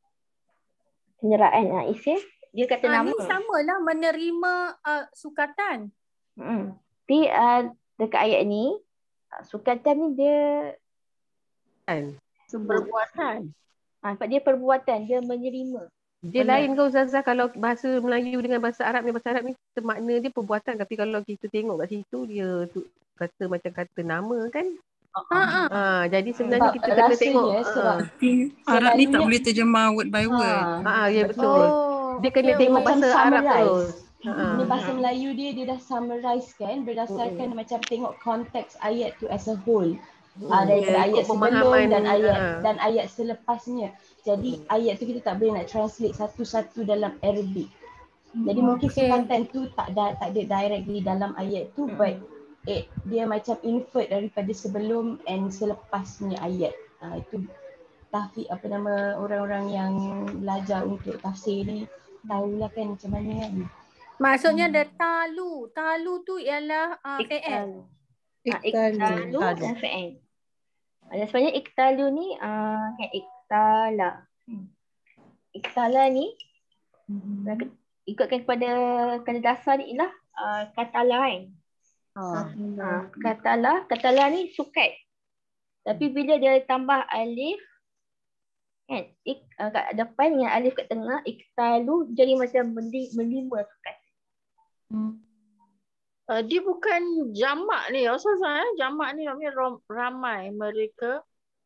kenderaan ah, isim dia kata Ah, nama. ni samalah menerima uh, sukatan. Mm. Tapi uh, dekat ayat ni uh, sukatan ni dia Kan? Perbuatan. ah, sebab dia perbuatan, dia menerima. Dia Benar. lain ke Ustazah kalau bahasa Melayu dengan bahasa Arab ni. Bahasa Arab ni kita makna dia perbuatan. Tapi kalau kita tengok kat situ dia tu, kata macam kata nama kan. Ha ah. Ha, jadi sebenarnya Sebab kita kena rasanya tengok. sebab Ha, Arab ni tak selalunya- boleh terjemah word by word. Ha, ha, ya betul. Oh, Dia kena okey, tengok okey. bahasa Arab summarize. terus. Ha, Ini ha. bahasa Melayu dia dia dah summarize kan berdasarkan macam tengok konteks ayat tu as a whole. Ah, daripada Ya, ayat ikut sebelum pemahaman, dan ayat ha. dan ayat selepasnya. Jadi ayat tu kita tak boleh nak translate satu-satu dalam Arabic. Jadi mungkin Okey. sukatan tu tak ada tak ada directly dalam ayat tu, but eh, dia macam inferred daripada sebelum and selepasnya ayat. Ah, itu tahfiz apa nama orang-orang yang belajar untuk tafsir ni tahulah kan macam mana kan. Maksudnya ada talu. Talu tu ialah uh, fi'il. Iktalu. Ah, iktalu dan fi'il. Ada sebenarnya iktalu ni uh, kan iktala. Hmm. Iktala ni mm-hmm. ikutkan kepada kata dasar ni ialah uh, katala kan. Ha. Uh, katala, katala ni sukat. Tapi bila dia tambah alif kan, ik, uh, kat depan dengan alif kat tengah, iktalu jadi macam mendi, melima sukat. Hmm. Uh, dia bukan jamak ni, Ustazah. Eh? Jamak ni namanya ram- ramai mereka.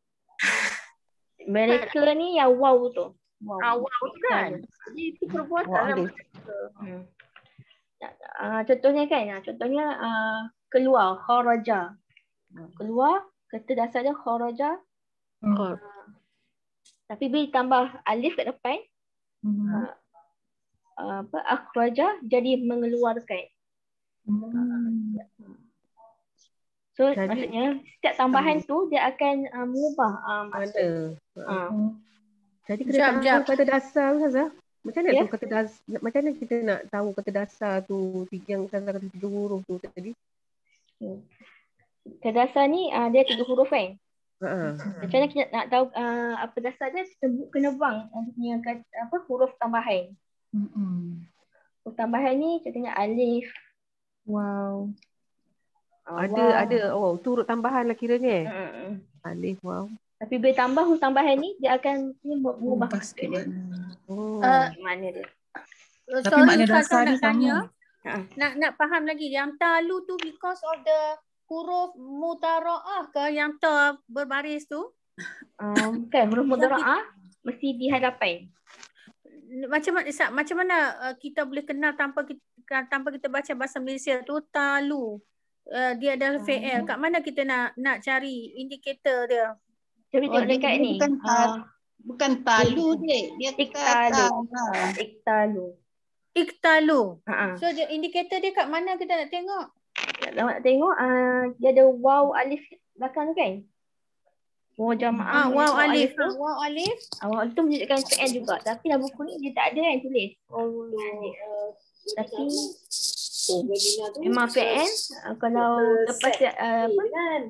Mereka ni yang wow tu. Wow. Awal tu kan. Jadi itu perbuatan Wow, lah dia. mereka. Hmm. Uh, contohnya kan, uh, contohnya uh, keluar, kharaja. Uh, keluar, kata dasar dia kharaja. Hmm. Uh, tapi bila tambah alif kat depan, Hmm. uh, uh, apa akhraja jadi mengeluarkan. Hmm. So Jadi- maksudnya setiap tambahan tu dia akan uh, mengubah uh, maksud. Mana? Uh, Jadi kena Jap, tahu jap. kata dasar Ustazah. Macam mana Ya. tu kata dasar, macam mana kita nak tahu kata dasar tu yang Ustazah kata tiga huruf tu tadi? Kata dasar ni uh, dia tiga huruf kan. Ha. Macam mana kita nak tahu uh, apa dasar dia, kita bu- kena buang uh, punya kata, apa huruf tambahan. Hmm. Huruf tambahan ni contohnya alif. Wow. Uh, Ada waw. ada oh turut tambahan lah kiranya. Mm-mm. Alif wow. Tapi bila tambah huruf tambahan ni dia akan ni mengubah Ubah maksud sikit dia. makna. Oh. Uh, Mana dia? Uh, Tapi sorry makna Ustazah dasar nak dia sama. tanya. Ha. Nak nak faham lagi. Yang talu tu because of the huruf mutara'ah ke yang ta berbaris tu? Um, kan huruf mudhara'ah mesti di hadapan. Macam mana Isa, macam mana uh, kita boleh kenal tanpa kita tanpa kita baca bahasa Malaysia tu talu. Uh, dia adalah fi'il. Kat mana kita nak nak cari indikator dia? Jadi Oh, tengok dia, dekat dia ni. bukan Uh, tal, bukan talu dek. Dia iktalu. kata. Uh, iktalu. Iktalu. Ha. So dia indikator dia kat mana kita nak tengok? Kalau nak tengok uh, dia ada waw alif belakang tu kan? Waw jamaah. Ah, waw alif. tu. Ah, waw alif. Ah, waw alif tu menunjukkan fi'il juga. Tapi dalam buku ni dia tak ada yang tulis. Oh, tapi memang fi'il. Uh, kalau lepas uh, apa?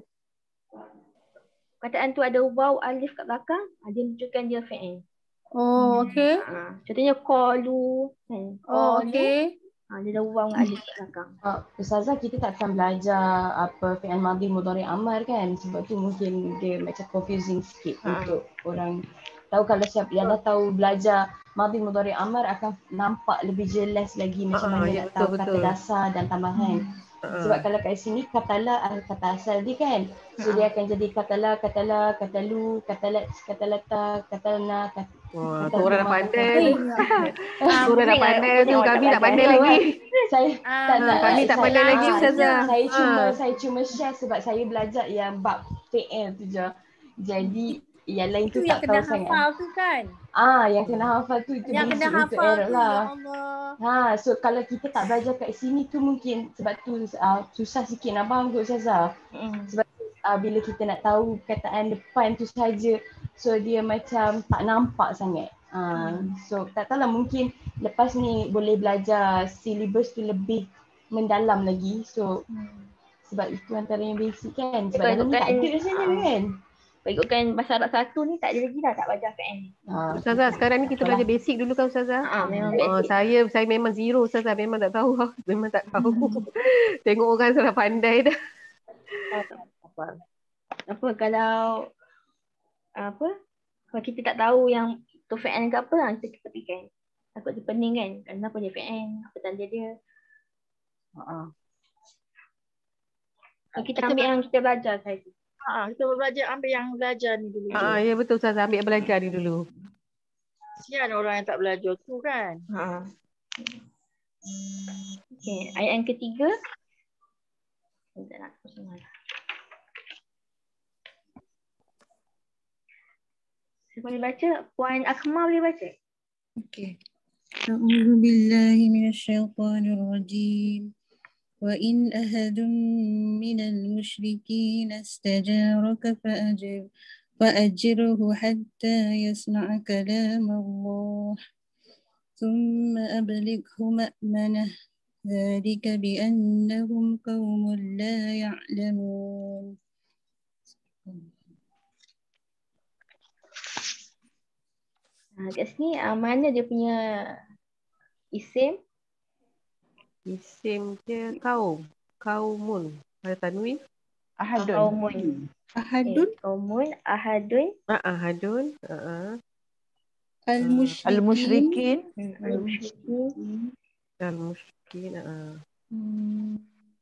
Kataan tu ada waw alif kat belakang, uh, dia menunjukkan dia fi'il. Oh, okey. Uh, contohnya qalu. Kan? Oh, Qalu, okey. uh, dia ada waw dengan alif kat belakang. Uh, Ustazah, kita tak akan belajar apa fi'il madhi mudhari amar kan, sebab tu mungkin dia macam confusing sikit Ha. untuk orang tahu. Kalau siapa yang dah tahu belajar madhi mudhari amar akan nampak lebih jelas lagi macam Ha, mana ya, nak betul, tahu kata betul. dasar dan tambahan. Sebab kalau kat sini katala ah, kata asal dia kan. So dia akan jadi katala, katala, katalu, katalat, katalata, katalna, kat- Wah, tu kata orang dah rumah, pandai kata. tu. Ah, Tu orang dah Tengok, pandai tu. tengok, Kami tak tak pandai. pandai Tahu lagi. kan? Saya Ah, tak tak kami tak saya, pandai lagi, ah, Ustazah. Saya cuma Ah. saya cuma share sebab saya belajar yang bab P L tu je. Jadi yang lain Itu tu yang tak kena tahu sangat. hafal tu kan? Ah, yang kena hafal tu itu Yang kena basic untuk hafal Arab tu, lah. ya Allah. Ha, so kalau kita tak belajar kat sini tu mungkin sebab tu uh, susah sikit nak faham kot Ustazah. Mm. Sebab uh, bila kita nak tahu kataan depan tu saja, so dia macam tak nampak sangat. Uh, so tak tahulah, mungkin lepas ni boleh belajar syllabus tu lebih mendalam lagi. So sebab itu antara yang basic kan. Sebab Kalau dalam ni tak ikutkan, ada rasanya ah, kan. kalau ikutkan bahasa Arab satu ni tak ada lagi dah, tak belajar P N. Ah, Ustazah, sekarang ni kita belajar basic dulu kan Ustazah? Ah, memang Oh, basic. saya saya memang zero Ustazah, memang tak tahu. Memang tak tahu. Tengok orang sudah pandai dah. Ah, tak apa. Apa kalau apa? Kalau kita tak tahu yang tu P N ke apa, lah, kita ketikkan. Takut dia pening kan. Kenapa dia P N? Apa tanda dia? uh-uh. Kalau kita ambil yang kita belajar saja. Ha, kita belajar ambil yang belajar ni dulu. Ah, ya betul Ustazah, ambil belajar ni dulu. Kesian orang yang tak belajar tu kan. Ha. Okey, ayat yang ketiga. Sekejap nak kosong lah. Saya boleh baca? Puan Akmal boleh baca? Okey. A'udzu billahi minasyaitonir rajim. Wa in ahadun minal musyrikin istajaraka fa'ajir fa'ajirhu hatta yasma'a kalam Allah. Thumma ablighu ma'manah. Dzalika bi'annahum qaumun la ya'lamun. Ha, kat sini uh, mana dia punya isim? Isim dia kaum. Kaumun. Ada tanwin? Ahadun. Kaumun. Ahadun. Okay. Kaumun, ahadun. Ah, ahadun. Uh-uh. Al-musyrikin. Al-musyrikin. Hmm, al-musyrikin. Al-musyrikin. Uh-uh. Hmm.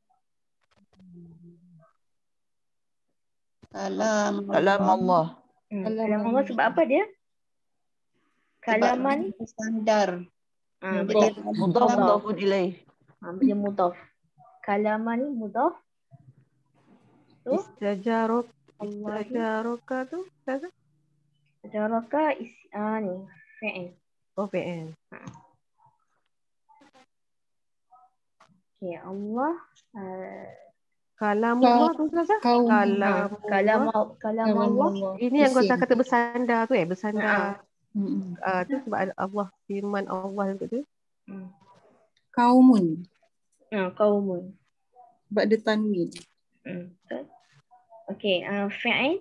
Kalam Kalam Allah. Hmm, kalam Allah sebab apa dia? Kalaman. Standar. Ha, dia Mudhaf mudhafun ilaih. Ha, dia mudhaf. Kalaman ni mudhaf. Tu Istajarok. Istajaroka tu? Ustazah? Istajaraka is ah ni P N. Oh, P N. Ha. Okey, Allah uh, Kalamullah tu Ustazah? Kaum. Kalam. kalam kalam Allah. Ini yang kau kata bersandar tu eh? Bersandar. Ha. Hmm. Uh, tu sebab ada Allah, firman Allah tu. Hmm. Kaumun. Ha, kaumun. Sebab ada tanwin. Hmm. Betul. Okey, uh, fi'il.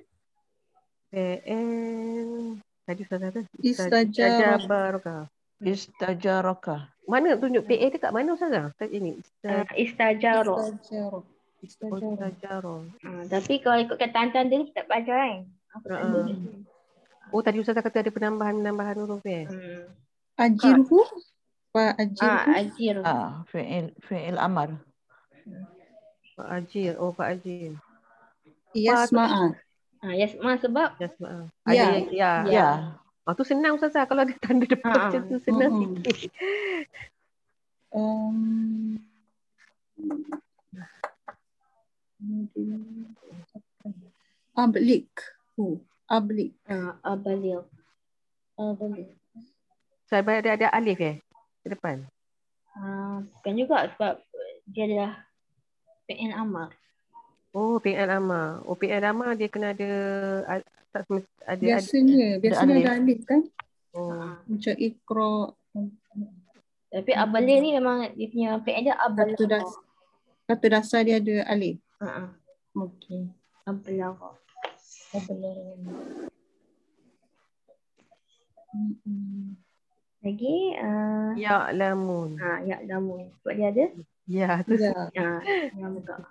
Fi'il. Tadi Ustazah tu. Istajaraka. Istajaraka. Mana tunjuk P A tu kat mana Ustazah? Kat ini. Uh, istajaro. Istajaro. Istajaro. Istajaro. Uh, tapi kalau ikut kata tanda ni kita belajar kan. Apa tanda Uh-uh. dia? Oh, tadi Ustazah kata ada penambahan-penambahan huruf eh? Hmm. Ajirhu. Fa Ah, ajirhu. ajir. Ah, fi'il fi'il amar. Pak Ajir. Oh, Pak Ajir. Yasma'a. Ah, yasma sebab Yasma'a. Ya. Ada yang ya. Ya. Oh, tu senang Ustazah. Kalau ada tanda depan Ha. macam tu senang Mm-mm. sikit. Um, Ablik. Oh, ablik. ah, abalil. Abalil. Saya ada ada alif eh? Di depan. Ah, bukan juga sebab dia adalah fi'il amar. Oh, P N Amar. Oh, P N Amar dia kena ada ada tak semesti- ada ada. Biasanya, biasanya alif. ada alif kan? Oh. Ah. Macam ikra. Tapi abalil ni memang dia punya fi'il dia abalil. Kata, das, kata dasar dia ada alif. Ha ah. Okey. Abalil. Abalil. Mm-mm. Lagi ah Ya lamun. ha ya lamun. Sebab dia ada Ya tu. Ya. ah yang buka.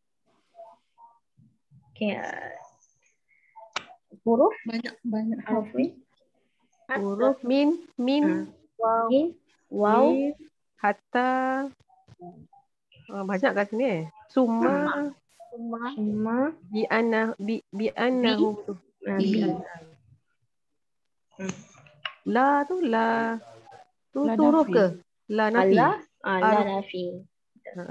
Okey. ah, huruf Banyak banyak huruf ni. Huruf min, min, Wow. Min, wow. mim, hatta. Oh, banyak kat sini eh. Summa Summa bi anna bi bi annahu tu. ah, Bi bi. anna. La tu la tu La tu huruf nafi. ke? La nafi. Allah ah, la Aruf. nafi. Ha.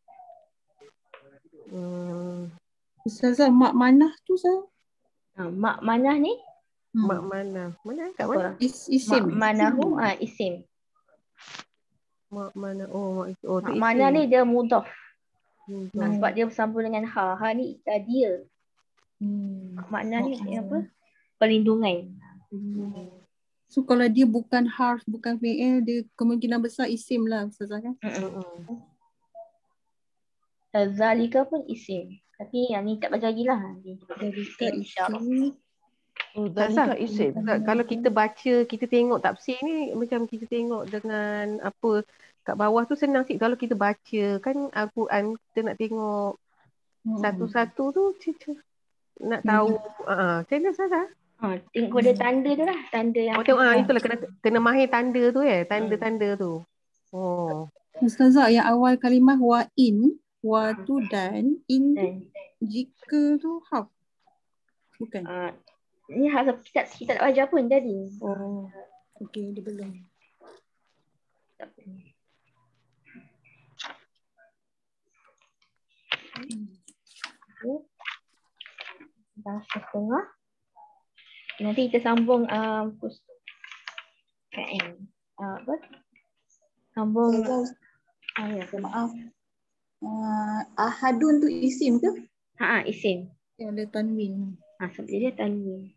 Hmm. Ustazah, mak manah tu Ustazah? Ah, mak manah ni Mak mana? Mana kat mana? apa? Is, Mak isim. manahu ah, isim. Mak mana? Oh, mak oh tu Mak mana isim. ni dia mudhaf. Hmm. Ah, sebab dia bersambung dengan ha. Ha ni uh, dia. Hmm. Makna ni apa? Perlindungan. So kalau dia bukan harf, bukan fi'il, dia kemungkinan besar isim lah Ustazah kan? Mm-mm. Zalika pun isim. Tapi yang ni tak baca lagi lah. Zalika InsyaAllah. isim. Oh, Zalika isim. Ka- Kalau kita baca, kita tengok tafsir ni macam kita tengok dengan apa kat bawah tu senang sikit. Kalau kita baca kan Al-Quran, kita nak tengok satu-satu tu kita nak tahu. Ah, macam mana Ustazah? Ha, tengok dia tanda tu lah. Tanda yang Oh tengok ah itulah kena kena mahir tanda tu eh, tanda-tanda tu. Oh. Ustazah, yang awal kalimah wa in, wa tu dan, in tu dan jika tu harf. Bukan? uh, ni harap kita, kita tak baca pun tadi. Oh, okey, dia belum. Tak apa. Okay. Dah setengah. Nanti kita sambung um, K M. Uh, apa? Sambung. Ah, ya. Maaf. Uh, ahadun tu isim ke? Ha, isim. Yang ada tanwin. Ha, sebab dia tanwin.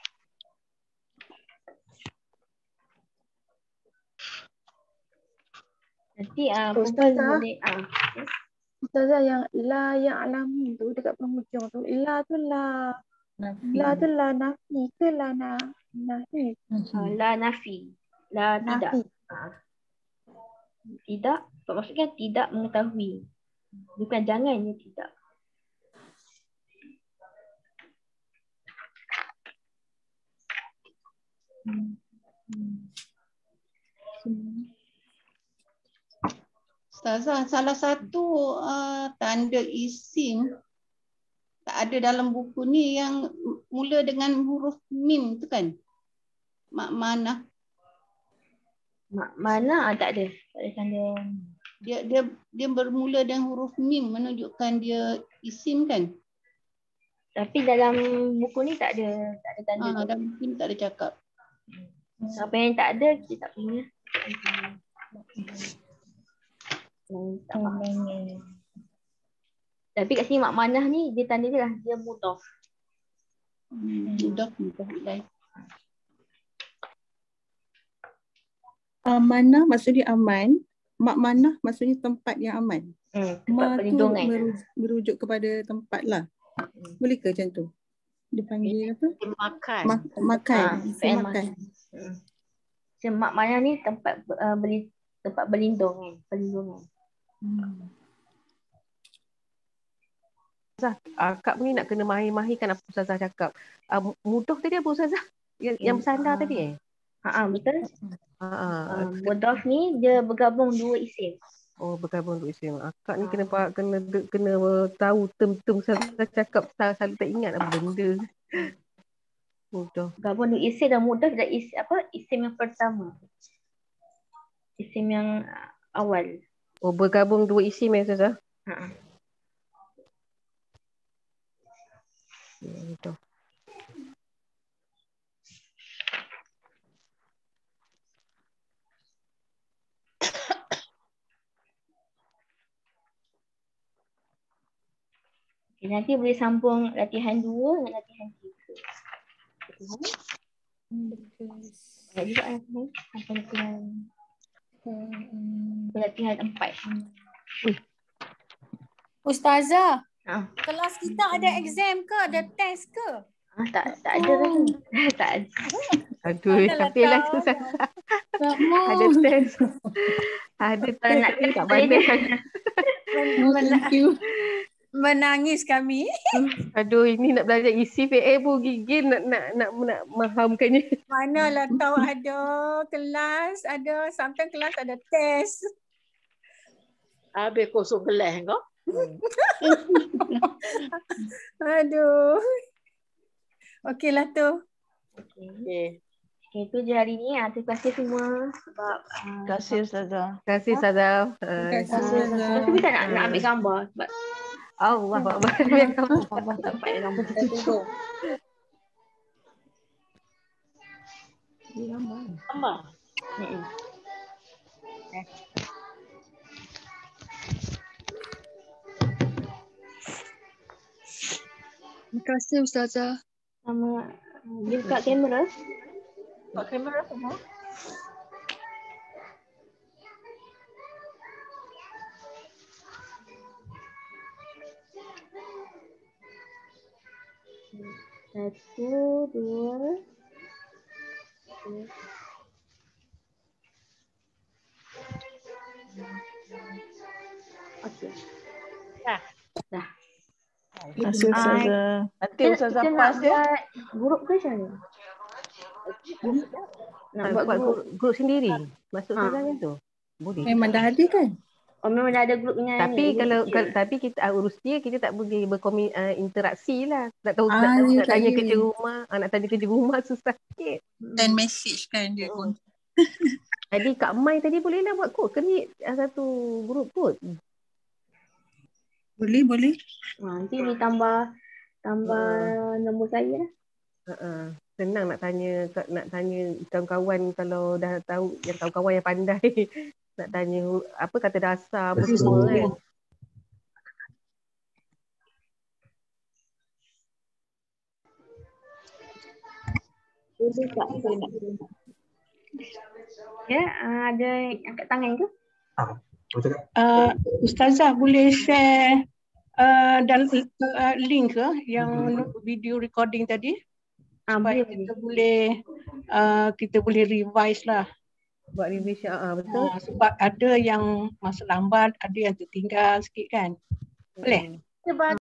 Nanti ah uh, perempuan boleh ah. Ustazah, yang la ya'lamun tu dekat penghujung tu, la tu la Nafi. la tu la nafi ke la na nafi? Uh, la nafi. La tidak. Nafi. Uh, tidak, maksudnya tidak mengetahui. Bukan jangan, dia tidak. Hmm. Hmm. Ustazah, salah satu uh, tanda isim tak ada dalam buku ni yang mula dengan huruf mim tu kan? Mak mana? Mak mana ah, tak ada. Tak ada tanda. Dia dia dia bermula dengan huruf mim menunjukkan dia isim kan? Tapi dalam buku ni tak ada, tak ada tanda. Ah, dalam buku ni tak ada cakap. Siapa yang tak ada, kita tak punya. Hmm, tak faham. Tapi kat sini mak manah ni dia tanda dia lah, dia mudhaf. Hmm, mudhaf mudhaf ilaih. Amanah maksudnya aman, mak manah maksudnya tempat yang aman. Hmm, tempat Ma tu perlindungan. merujuk, merujuk kepada tempat lah. Boleh ke macam tu? Dia panggil apa? Makan. Ma makan. Ah, Isim makan. Hmm. So, mak manah ni tempat uh, beli, tempat berlindung kan, perlindungan. Hmm. Ustazah, uh, Kak ni nak kena mahir-mahirkan apa Ustazah cakap. Uh, mudhaf tadi apa Ustazah? Yang, yang bersandar tadi eh? Ha, betul. Ha, Uh, mudhaf ni dia bergabung dua isim. oh bergabung dua isim. Akak ni kena kena kena, kena tahu term-term Ustazah cakap, selalu tak ingat apa benda. Mudah. Gabung dua isim dan mudhaf dan isim apa? Isim yang pertama. Isim yang awal. Oh bergabung dua isim ya Ustazah? Ha. Ya, betul. Okay, nanti boleh sambung latihan dua dengan latihan tiga. Latihan? Banyak juga latihan. Sampai latihan. Latihan empat. Ustazah, Ha. kelas kita ada exam ke? Ada test ke? Ah, tak tak ada oh. Tak ada. Aduh, tapi lah tu Ustazah. Ada test. Ada test nak tapi tak pandai. Oh, thank you. Menangis kami. Aduh, ini nak belajar isi P A pun gigil nak nak nak nak mahamkannya. Manalah tahu ada kelas, ada sometimes kelas ada test. Habis kosong kelas kau. Aduh. Okeylah tu. Okey. Okey. Okay, itu je hari ni. Ah, terima kasih semua sebab ah, Terima kasih Ustazah. Terima kasih Ustazah. Terima kasih ah, Ustazah. lepas tu kita nak, nak ambil gambar sebab Allah Akbar. Biar kamu. Allah tak dapat gambar. Kita tunggu. Dia gambar. Gambar. Mm-mm. Terima kasih Ustazah. Sama dia buka kamera. Buka kamera semua. Satu, dua, tiga. Okey. Dah. Dah. Terima kasih Ustazah. Nanti Kita, Ustazah kita nak pas ya. buat grup ke macam mana? Nak Ah, buat buat grup. grup, grup sendiri. Masuk Ha. Ustazah tu. Boleh. Memang dah ada kan? Oh, memang dah ada grupnya Tapi ni. kalau, grup kalau kecil. tapi kita uh, urus dia, kita tak boleh berkomi uh, interaksi lah. Nak tahu Ah, nak, tahu, ya, nak tak tanya ya. kerja rumah, ah, nak tanya kerja rumah susah sikit. Dan message kan dia pun. Jadi Kak Mai tadi boleh lah buat kod create uh, satu grup kot. Boleh, boleh. Ha, nanti ni tambah tambah nombor saya lah. Uh-uh. Senang nak tanya nak tanya kawan-kawan kalau dah tahu, yang kawan-kawan yang pandai nak tanya apa kata dasar apa semua kan. Boleh tak? Ya, ah, ada yang angkat tangan ke? Uh, Ustazah boleh share uh, dan uh, link ke yang video recording tadi Ah, supaya boleh, kita boleh uh, kita boleh revise lah. Buat revision ah betul. Uh, sebab ada yang masa lambat, ada yang tertinggal sikit kan. Boleh? Sebab